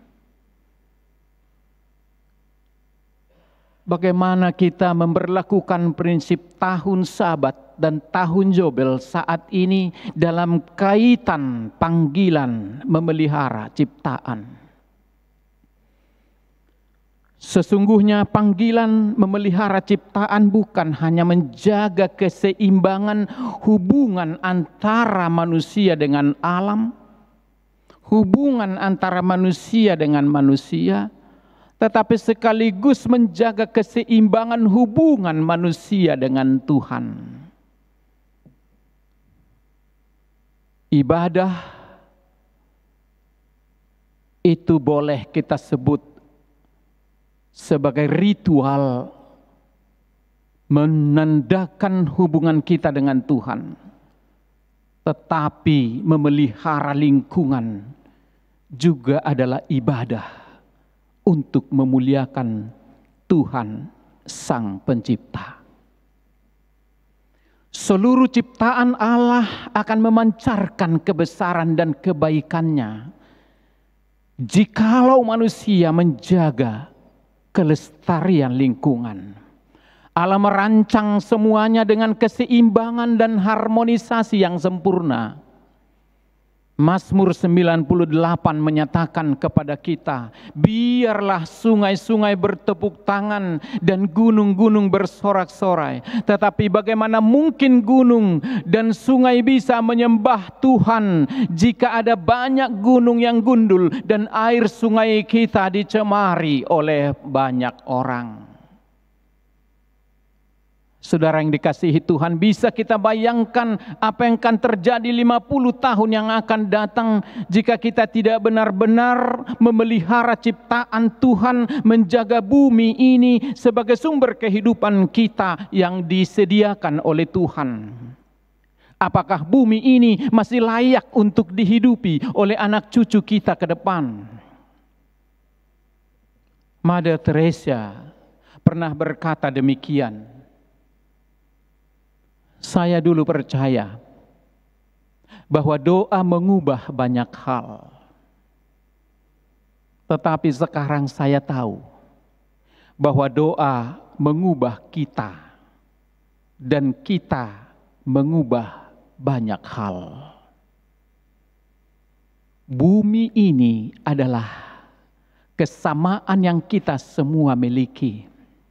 Bagaimana kita memberlakukan prinsip tahun Sabat dan tahun Yobel saat ini dalam kaitan panggilan memelihara ciptaan? Sesungguhnya panggilan memelihara ciptaan bukan hanya menjaga keseimbangan hubungan antara manusia dengan alam, hubungan antara manusia dengan manusia, tetapi sekaligus menjaga keseimbangan hubungan manusia dengan Tuhan. Ibadah itu boleh kita sebut sebagai ritual menandakan hubungan kita dengan Tuhan, tetapi memelihara lingkungan juga adalah ibadah untuk memuliakan Tuhan Sang Pencipta. Seluruh ciptaan Allah akan memancarkan kebesaran dan kebaikannya jikalau manusia menjaga kelestarian lingkungan. Allah merancang semuanya dengan keseimbangan dan harmonisasi yang sempurna. Mazmur sembilan puluh delapan menyatakan kepada kita, biarlah sungai-sungai bertepuk tangan dan gunung-gunung bersorak-sorai. Tetapi bagaimana mungkin gunung dan sungai bisa menyembah Tuhan jika ada banyak gunung yang gundul dan air sungai kita dicemari oleh banyak orang. Saudara yang dikasihi Tuhan, bisa kita bayangkan apa yang akan terjadi lima puluh tahun yang akan datang jika kita tidak benar-benar memelihara ciptaan Tuhan, menjaga bumi ini sebagai sumber kehidupan kita yang disediakan oleh Tuhan. Apakah bumi ini masih layak untuk dihidupi oleh anak cucu kita ke depan? Mother Teresa pernah berkata demikian, saya dulu percaya bahwa doa mengubah banyak hal. Tetapi sekarang saya tahu bahwa doa mengubah kita dan kita mengubah banyak hal. Bumi ini adalah kesamaan yang kita semua miliki.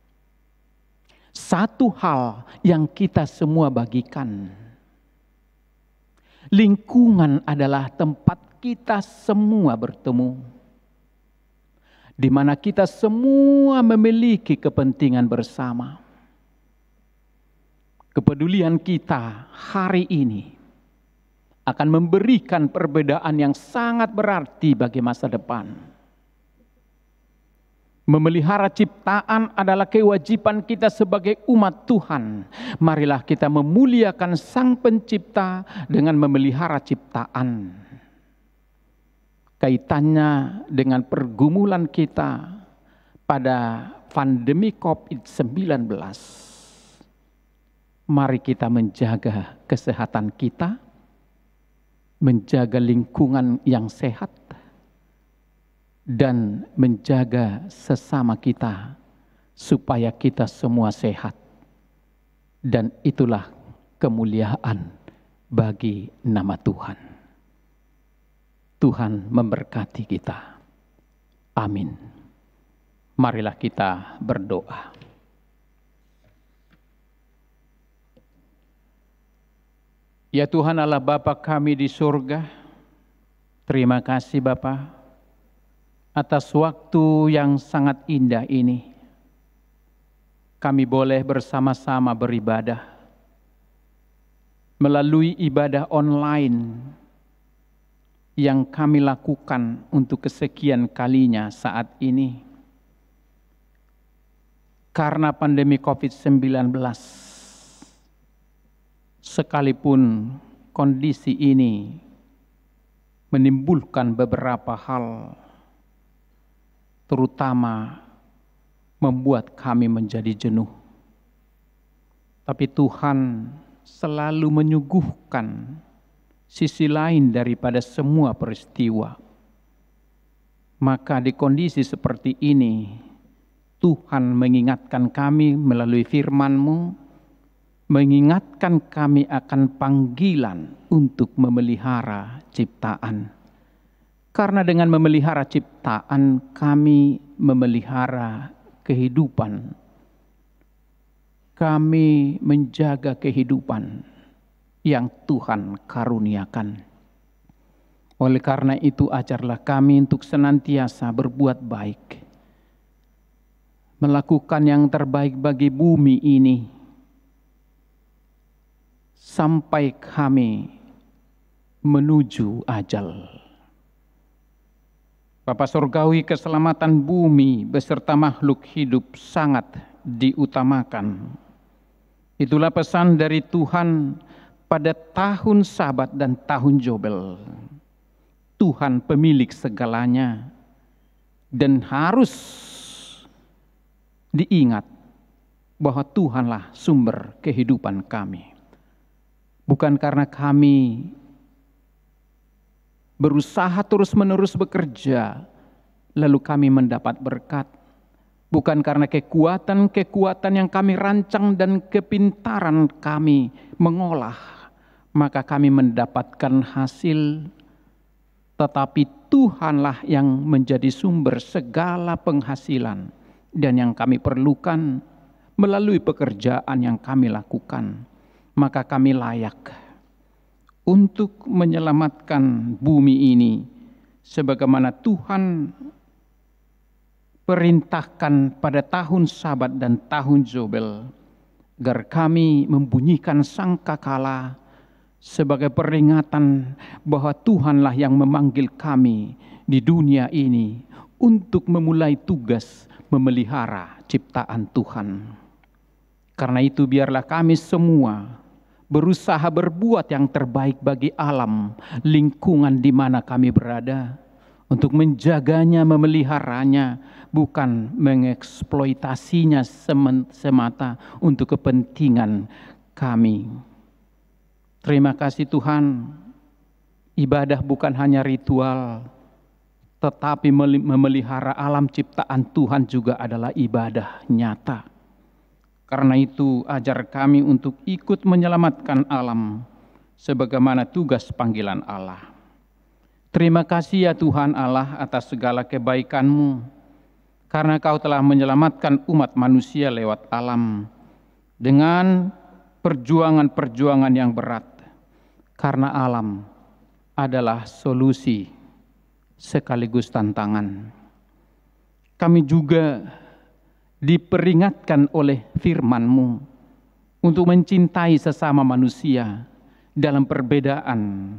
Satu hal yang kita semua bagikan. Lingkungan adalah tempat kita semua bertemu, di mana kita semua memiliki kepentingan bersama. Kepedulian kita hari ini akan memberikan perbedaan yang sangat berarti bagi masa depan. Memelihara ciptaan adalah kewajiban kita sebagai umat Tuhan. Marilah kita memuliakan Sang Pencipta dengan memelihara ciptaan. Kaitannya dengan pergumulan kita pada pandemi covid sembilan belas. Mari kita menjaga kesehatan kita, menjaga lingkungan yang sehat, dan menjaga sesama kita supaya kita semua sehat. Dan itulah kemuliaan bagi nama Tuhan. Tuhan memberkati kita. Amin. Marilah kita berdoa. Ya Tuhan Allah Bapa kami di surga, terima kasih Bapa atas waktu yang sangat indah ini. Kami boleh bersama-sama beribadah melalui ibadah online yang kami lakukan untuk kesekian kalinya saat ini. Karena pandemi covid sembilan belas, sekalipun kondisi ini menimbulkan beberapa hal, terutama membuat kami menjadi jenuh. Tapi Tuhan selalu menyuguhkan sisi lain daripada semua peristiwa. Maka di kondisi seperti ini, Tuhan mengingatkan kami melalui firman-Mu, mengingatkan kami akan panggilan untuk memelihara ciptaan. Karena dengan memelihara ciptaan, kami memelihara kehidupan. Kami menjaga kehidupan yang Tuhan karuniakan. Oleh karena itu, ajarlah kami untuk senantiasa berbuat baik, melakukan yang terbaik bagi bumi ini, sampai kami menuju ajal. Bapa Surgawi, keselamatan bumi beserta makhluk hidup sangat diutamakan. Itulah pesan dari Tuhan pada tahun Sabat dan tahun Jobel. Tuhan pemilik segalanya, dan harus diingat bahwa Tuhanlah sumber kehidupan kami. Bukan karena kami berusaha terus-menerus bekerja, lalu kami mendapat berkat. Bukan karena kekuatan-kekuatan yang kami rancang dan kepintaran kami mengolah, maka kami mendapatkan hasil. Tetapi Tuhanlah yang menjadi sumber segala penghasilan dan yang kami perlukan melalui pekerjaan yang kami lakukan. Maka kami layak untuk menyelamatkan bumi ini sebagaimana Tuhan perintahkan pada tahun Sabat dan tahun Jobel, agar kami membunyikan sangkakala sebagai peringatan bahwa Tuhanlah yang memanggil kami di dunia ini untuk memulai tugas memelihara ciptaan Tuhan. Karena itu biarlah kami semua berusaha berbuat yang terbaik bagi alam, lingkungan di mana kami berada, untuk menjaganya, memeliharanya, bukan mengeksploitasinya semata untuk kepentingan kami. Terima kasih Tuhan, ibadah bukan hanya ritual, tetapi memelihara alam ciptaan Tuhan juga adalah ibadah nyata. Karena itu ajar kami untuk ikut menyelamatkan alam sebagaimana tugas panggilan Allah. Terima kasih ya Tuhan Allah atas segala kebaikan-Mu, karena Kau telah menyelamatkan umat manusia lewat alam dengan perjuangan-perjuangan yang berat, karena alam adalah solusi sekaligus tantangan. Kami juga diperingatkan oleh firman-Mu untuk mencintai sesama manusia dalam perbedaan.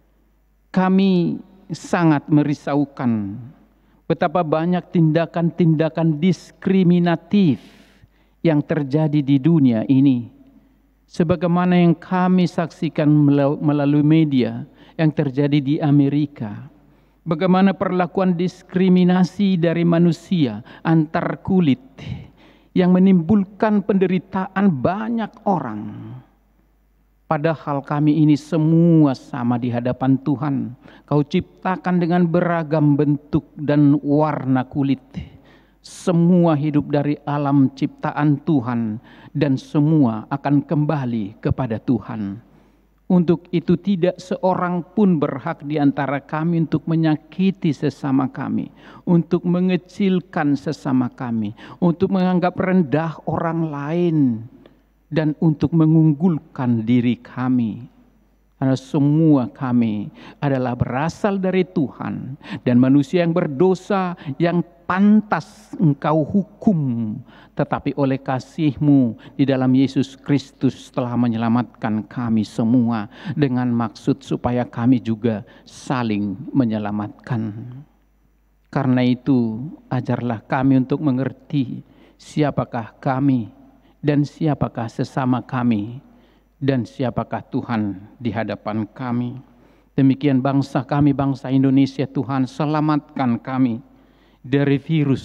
Kami sangat merisaukan betapa banyak tindakan-tindakan diskriminatif yang terjadi di dunia ini. Sebagaimana yang kami saksikan melalui media yang terjadi di Amerika. Bagaimana perlakuan diskriminasi dari manusia antar kulit yang menimbulkan penderitaan banyak orang. Padahal kami ini semua sama di hadapan Tuhan. Kau ciptakan dengan beragam bentuk dan warna kulit. Semua hidup dari alam ciptaan Tuhan dan semua akan kembali kepada Tuhan. Untuk itu tidak seorang pun berhak di antara kami untuk menyakiti sesama kami, untuk mengecilkan sesama kami, untuk menganggap rendah orang lain, dan untuk mengunggulkan diri kami. Karena semua kami adalah berasal dari Tuhan dan manusia yang berdosa yang pantas Engkau hukum, tetapi oleh kasih-Mu di dalam Yesus Kristus telah menyelamatkan kami semua dengan maksud supaya kami juga saling menyelamatkan. Karena itu ajarlah kami untuk mengerti siapakah kami dan siapakah sesama kami dan siapakah Tuhan di hadapan kami. Demikian bangsa kami, bangsa Indonesia, Tuhan selamatkan kami dari virus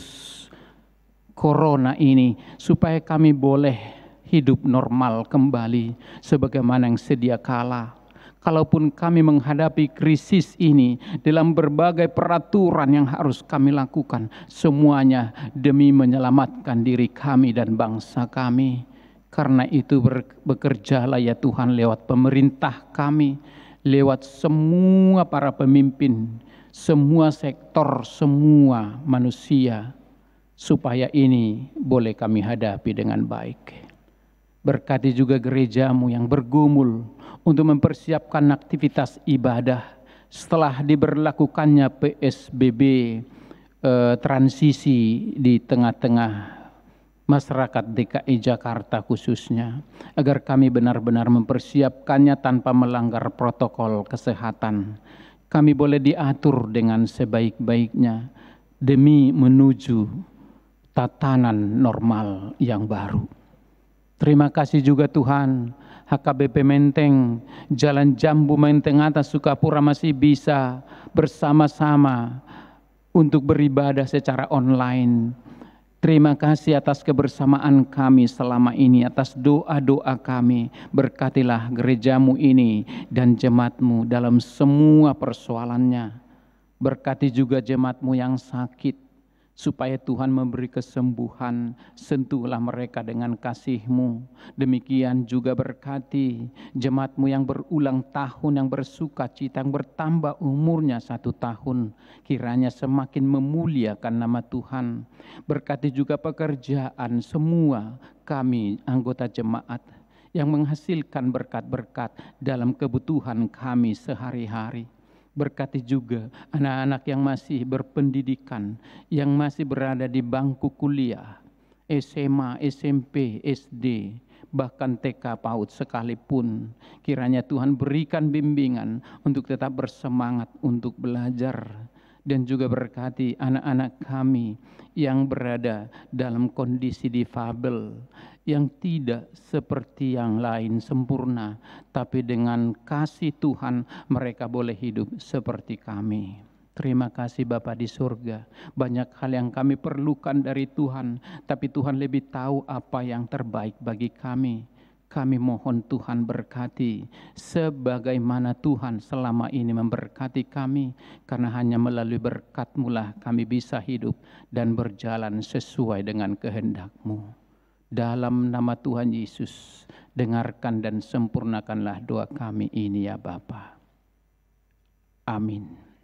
corona ini, supaya kami boleh hidup normal kembali sebagaimana yang sedia kala. Kalaupun kami menghadapi krisis ini dalam berbagai peraturan yang harus kami lakukan, semuanya demi menyelamatkan diri kami dan bangsa kami. Karena itu bekerjalah ya Tuhan lewat pemerintah kami, lewat semua para pemimpin, semua sektor, semua manusia, supaya ini boleh kami hadapi dengan baik. Berkati juga gerejamu yang bergumul untuk mempersiapkan aktivitas ibadah setelah diberlakukannya P S B B eh, transisi di tengah-tengah masyarakat D K I Jakarta khususnya, agar kami benar-benar mempersiapkannya tanpa melanggar protokol kesehatan. Kami boleh diatur dengan sebaik-baiknya demi menuju tatanan normal yang baru. Terima kasih juga Tuhan, H K B P Menteng, Jalan Jambu Menteng Atas Sukapura masih bisa bersama-sama untuk beribadah secara online. Terima kasih atas kebersamaan kami selama ini, atas doa-doa kami. Berkatilah gerejamu ini dan jemaatmu dalam semua persoalannya. Berkati juga jemaatmu yang sakit, supaya Tuhan memberi kesembuhan. Sentuhlah mereka dengan kasih-Mu. Demikian juga berkati jemaatmu yang berulang tahun, yang bersuka cita, yang bertambah umurnya satu tahun. Kiranya semakin memuliakan nama Tuhan. Berkati juga pekerjaan semua kami anggota jemaat yang menghasilkan berkat-berkat dalam kebutuhan kami sehari-hari. Berkati juga anak-anak yang masih berpendidikan, yang masih berada di bangku kuliah, S M A, S M P, S D, bahkan T K PAUD sekalipun. Kiranya Tuhan berikan bimbingan untuk tetap bersemangat untuk belajar. Dan juga berkati anak-anak kami yang berada dalam kondisi difabel, yang tidak seperti yang lain sempurna, tapi dengan kasih Tuhan mereka boleh hidup seperti kami. Terima kasih Bapa di surga. Banyak hal yang kami perlukan dari Tuhan, tapi Tuhan lebih tahu apa yang terbaik bagi kami. Kami mohon Tuhan berkati sebagaimana Tuhan selama ini memberkati kami, karena hanya melalui berkat-Mu lah kami bisa hidup dan berjalan sesuai dengan kehendak-Mu. Dalam nama Tuhan Yesus, dengarkan dan sempurnakanlah doa kami ini ya Bapa. Amin.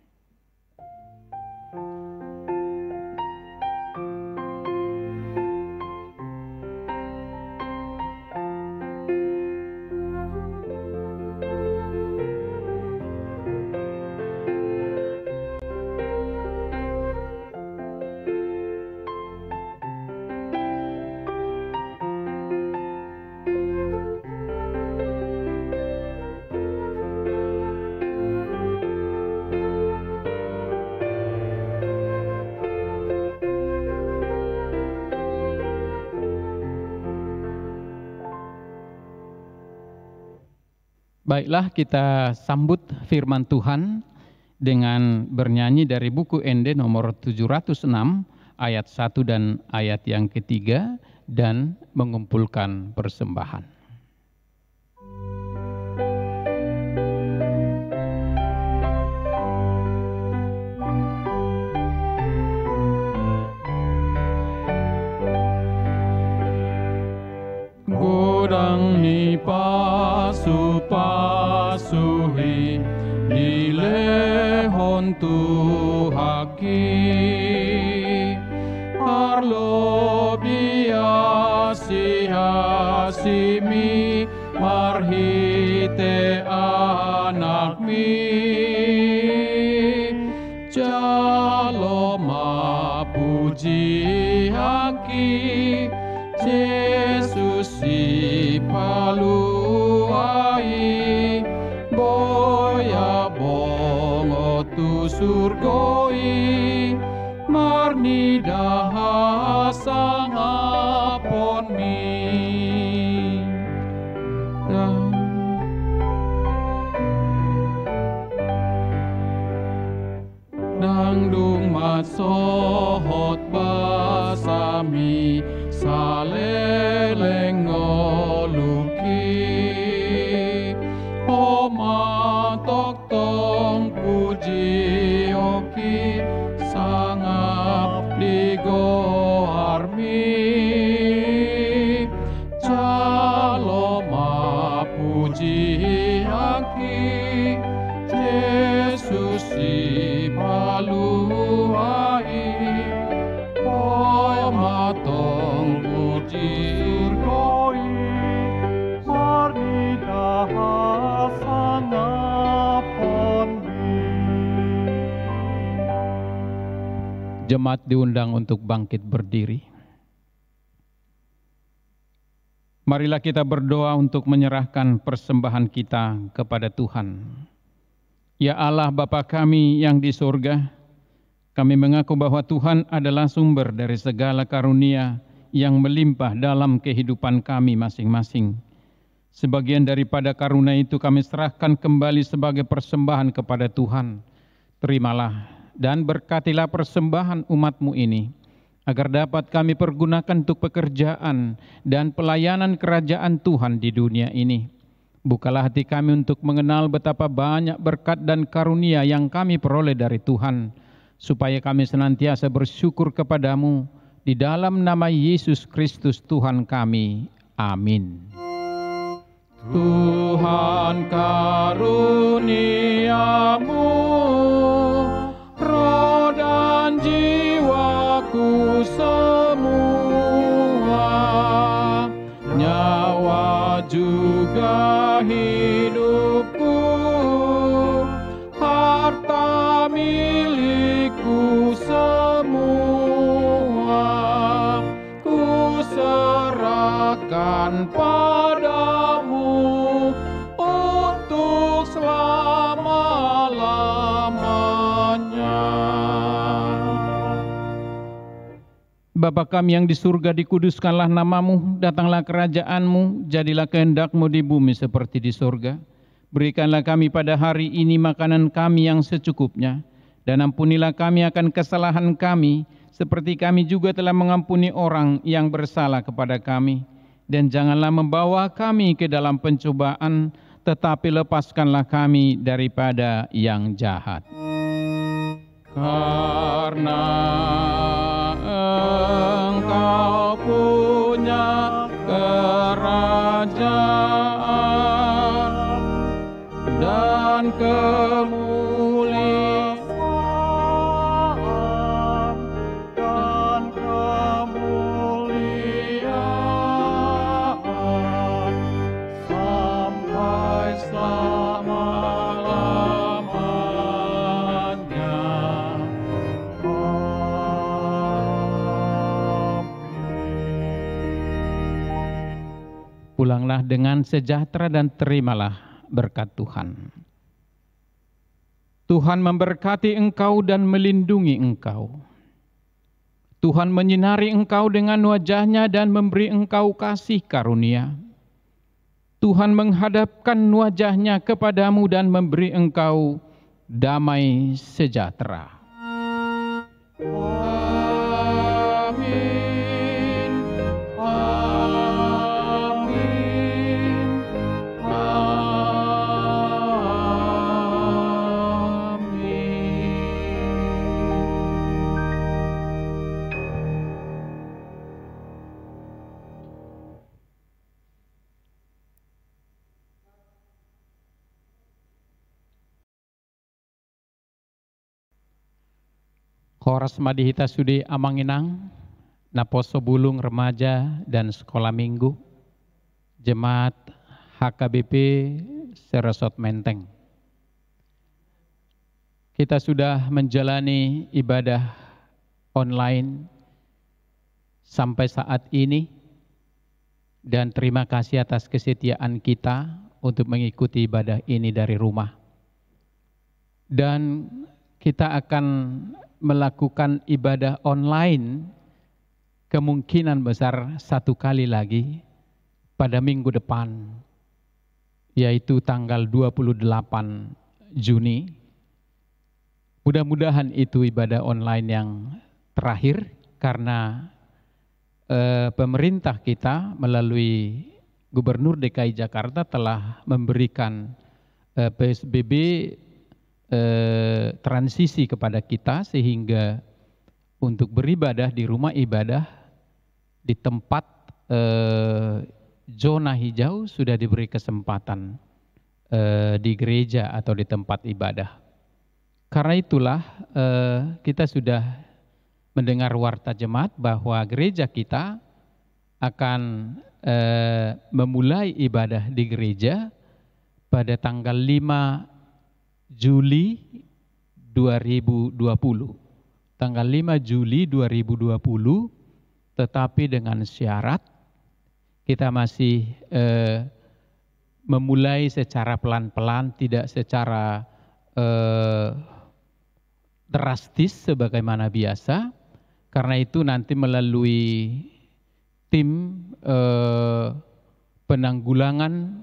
Baiklah, kita sambut firman Tuhan dengan bernyanyi dari buku N D nomor tujuh ratus enam ayat satu dan ayat yang ketiga, dan mengumpulkan persembahan.
Godang ni pasu-pasuhi di lehon Tuhaki, arlo biasi-hasimi marhite anakmi, jalo mapuji haki Yesus si paluai, boya bongo tu surgoi, marni dahasang apon mi. Dangdung matsohot basami, saleleng ngoluki, oma tok tong puji oki, sangap digo armi, jalo ma puji aki, Yesus si paluai, oh
Jemaat diundang untuk bangkit berdiri. Marilah kita berdoa untuk menyerahkan persembahan kita kepada Tuhan. Ya Allah Bapa kami yang di surga, kami mengaku bahwa Tuhan adalah sumber dari segala karunia yang melimpah dalam kehidupan kami masing-masing. Sebagian daripada karunia itu kami serahkan kembali sebagai persembahan kepada Tuhan. Terimalah dan berkatilah persembahan umat-Mu ini, agar dapat kami pergunakan untuk pekerjaan dan pelayanan kerajaan Tuhan di dunia ini. Bukalah hati kami untuk mengenal betapa banyak berkat dan karunia yang kami peroleh dari Tuhan, supaya kami senantiasa bersyukur kepadamu di dalam nama Yesus Kristus Tuhan kami. Amin. Tuhan karuniamu, roh dan jiwaku semua, nyawa juga hidupku, harta milikku semua, ku serahkan padamu untuk selama-lamanya. Bapa kami yang di surga, dikuduskanlah namamu, datanglah kerajaanmu, jadilah kehendakmu di bumi seperti di surga. Berikanlah kami pada hari ini makanan kami yang secukupnya, dan ampunilah kami akan kesalahan kami, seperti kami juga telah mengampuni orang yang bersalah kepada kami. Dan janganlah membawa kami ke dalam pencobaan, tetapi lepaskanlah kami daripada yang jahat. Karena Engkau punya kerajaan dan kemuliaan dan kemuliaan sampai selama-lamanya. Pulanglah dengan sejahtera dan terimalah berkat Tuhan. Tuhan memberkati engkau dan melindungi engkau. Tuhan menyinari engkau dengan wajah-Nya dan memberi engkau kasih karunia. Tuhan menghadapkan wajah-Nya kepadamu dan memberi engkau damai sejahtera. Amin. Amin. Horas Madihita Sudi Amanginang, Naposo Bulung Remaja dan Sekolah Minggu, Jemaat H K B P Seresot Menteng. Kita sudah menjalani ibadah online sampai saat ini, dan terima kasih atas kesetiaan kita untuk mengikuti ibadah ini dari rumah. Dan kita akan melakukan ibadah online kemungkinan besar satu kali lagi pada minggu depan, yaitu tanggal dua puluh delapan Juni. Mudah-mudahan itu ibadah online yang terakhir, karena eh, pemerintah kita melalui Gubernur D K I Jakarta telah memberikan eh, P S B B Eh, transisi kepada kita, sehingga untuk beribadah di rumah ibadah di tempat eh, zona hijau sudah diberi kesempatan eh, di gereja atau di tempat ibadah. Karena itulah eh, kita sudah mendengar warta jemaat bahwa gereja kita akan eh, memulai ibadah di gereja pada tanggal lima Juli dua ribu dua puluh,
tanggal lima Juli dua ribu dua puluh, tetapi dengan syarat kita masih eh, memulai secara pelan-pelan, tidak secara eh, drastis sebagaimana biasa. Karena itu nanti melalui tim eh, penanggulangan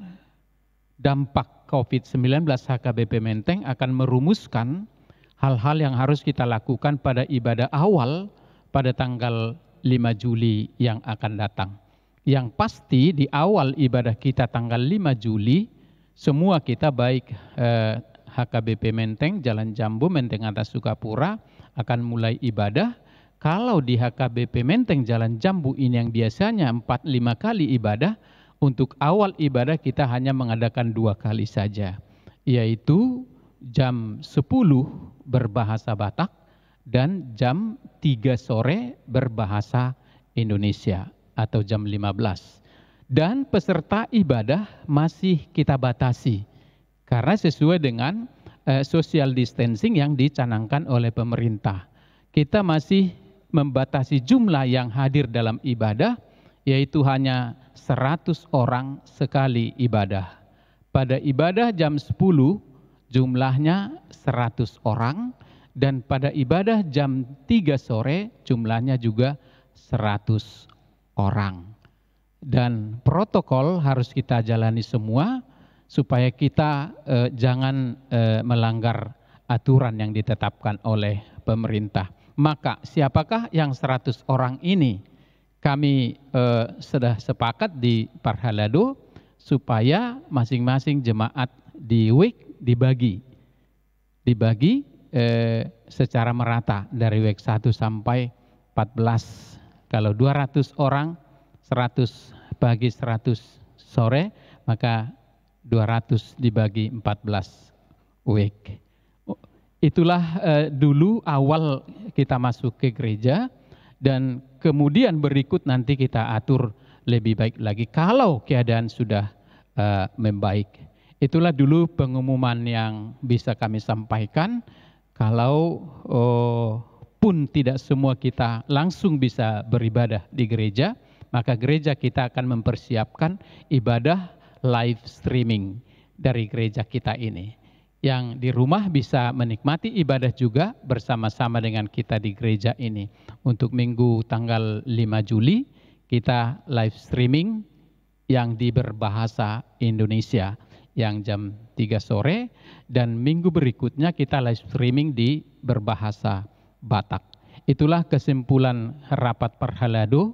dampak COVID sembilan belas H K B P Menteng akan merumuskan hal-hal yang harus kita lakukan pada ibadah awal pada tanggal lima Juli yang akan datang. Yang pasti di awal ibadah kita tanggal lima Juli, semua kita baik eh, H K B P Menteng, Jalan Jambu, Menteng Atas Sukapura akan mulai ibadah. Kalau di H K B P Menteng Jalan Jambu ini yang biasanya empat lima kali ibadah, untuk awal ibadah kita hanya mengadakan dua kali saja, yaitu jam sepuluh berbahasa Batak dan jam tiga sore berbahasa Indonesia atau jam lima belas. Dan peserta ibadah masih kita batasi karena sesuai dengan eh, social distancing yang dicanangkan oleh pemerintah. Kita masih membatasi jumlah yang hadir dalam ibadah, yaitu hanya seratus orang sekali ibadah. Pada ibadah jam sepuluh jumlahnya seratus orang, dan pada ibadah jam tiga sore jumlahnya juga seratus orang. Dan protokol harus kita jalani semua supaya kita eh, jangan eh, melanggar aturan yang ditetapkan oleh pemerintah. Maka siapakah yang seratus orang ini? Kami eh, sudah sepakat di Parhalado supaya masing-masing jemaat di week dibagi. Dibagi eh, secara merata dari week satu sampai empat belas. Kalau dua ratus orang, seratus bagi seratus sore, maka dua ratus dibagi empat belas week. Itulah eh, dulu awal kita masuk ke gereja, dan kemudian berikut nanti kita atur lebih baik lagi kalau keadaan sudah uh, membaik. Itulah dulu pengumuman yang bisa kami sampaikan. Kalau oh, pun tidak semua kita langsung bisa beribadah di gereja, maka gereja kita akan mempersiapkan ibadah live streaming dari gereja kita ini. Yang di rumah bisa menikmati ibadah juga bersama-sama dengan kita di gereja ini. Untuk minggu tanggal lima Juli kita live streaming yang di berbahasa Indonesia yang jam tiga sore, dan minggu berikutnya kita live streaming di berbahasa Batak. Itulah kesimpulan rapat Parhalado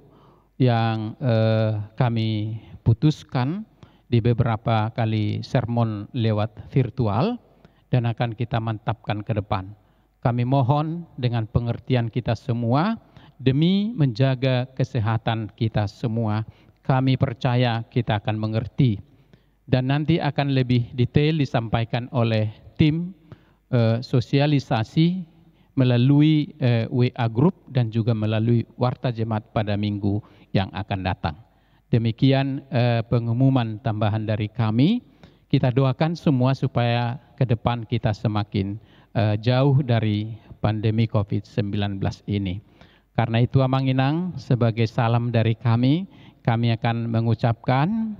yang eh, kami putuskan di beberapa kali sermon lewat virtual, dan akan kita mantapkan ke depan. Kami mohon dengan pengertian kita semua, demi menjaga kesehatan kita semua, kami percaya kita akan mengerti. Dan nanti akan lebih detail disampaikan oleh tim eh, sosialisasi melalui eh, W A Group dan juga melalui Warta Jemaat pada minggu yang akan datang. Demikian eh, pengumuman tambahan dari kami. Kita doakan semua supaya ke depan kita semakin uh, jauh dari pandemi COVID sembilan belas ini. Karena itu Amanginang, sebagai salam dari kami, kami akan mengucapkan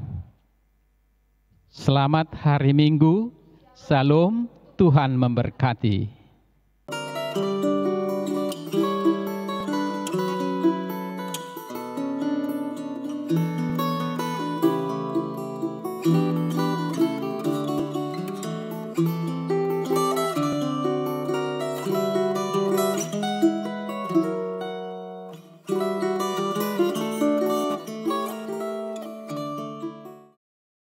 selamat hari Minggu, Salam, Tuhan memberkati.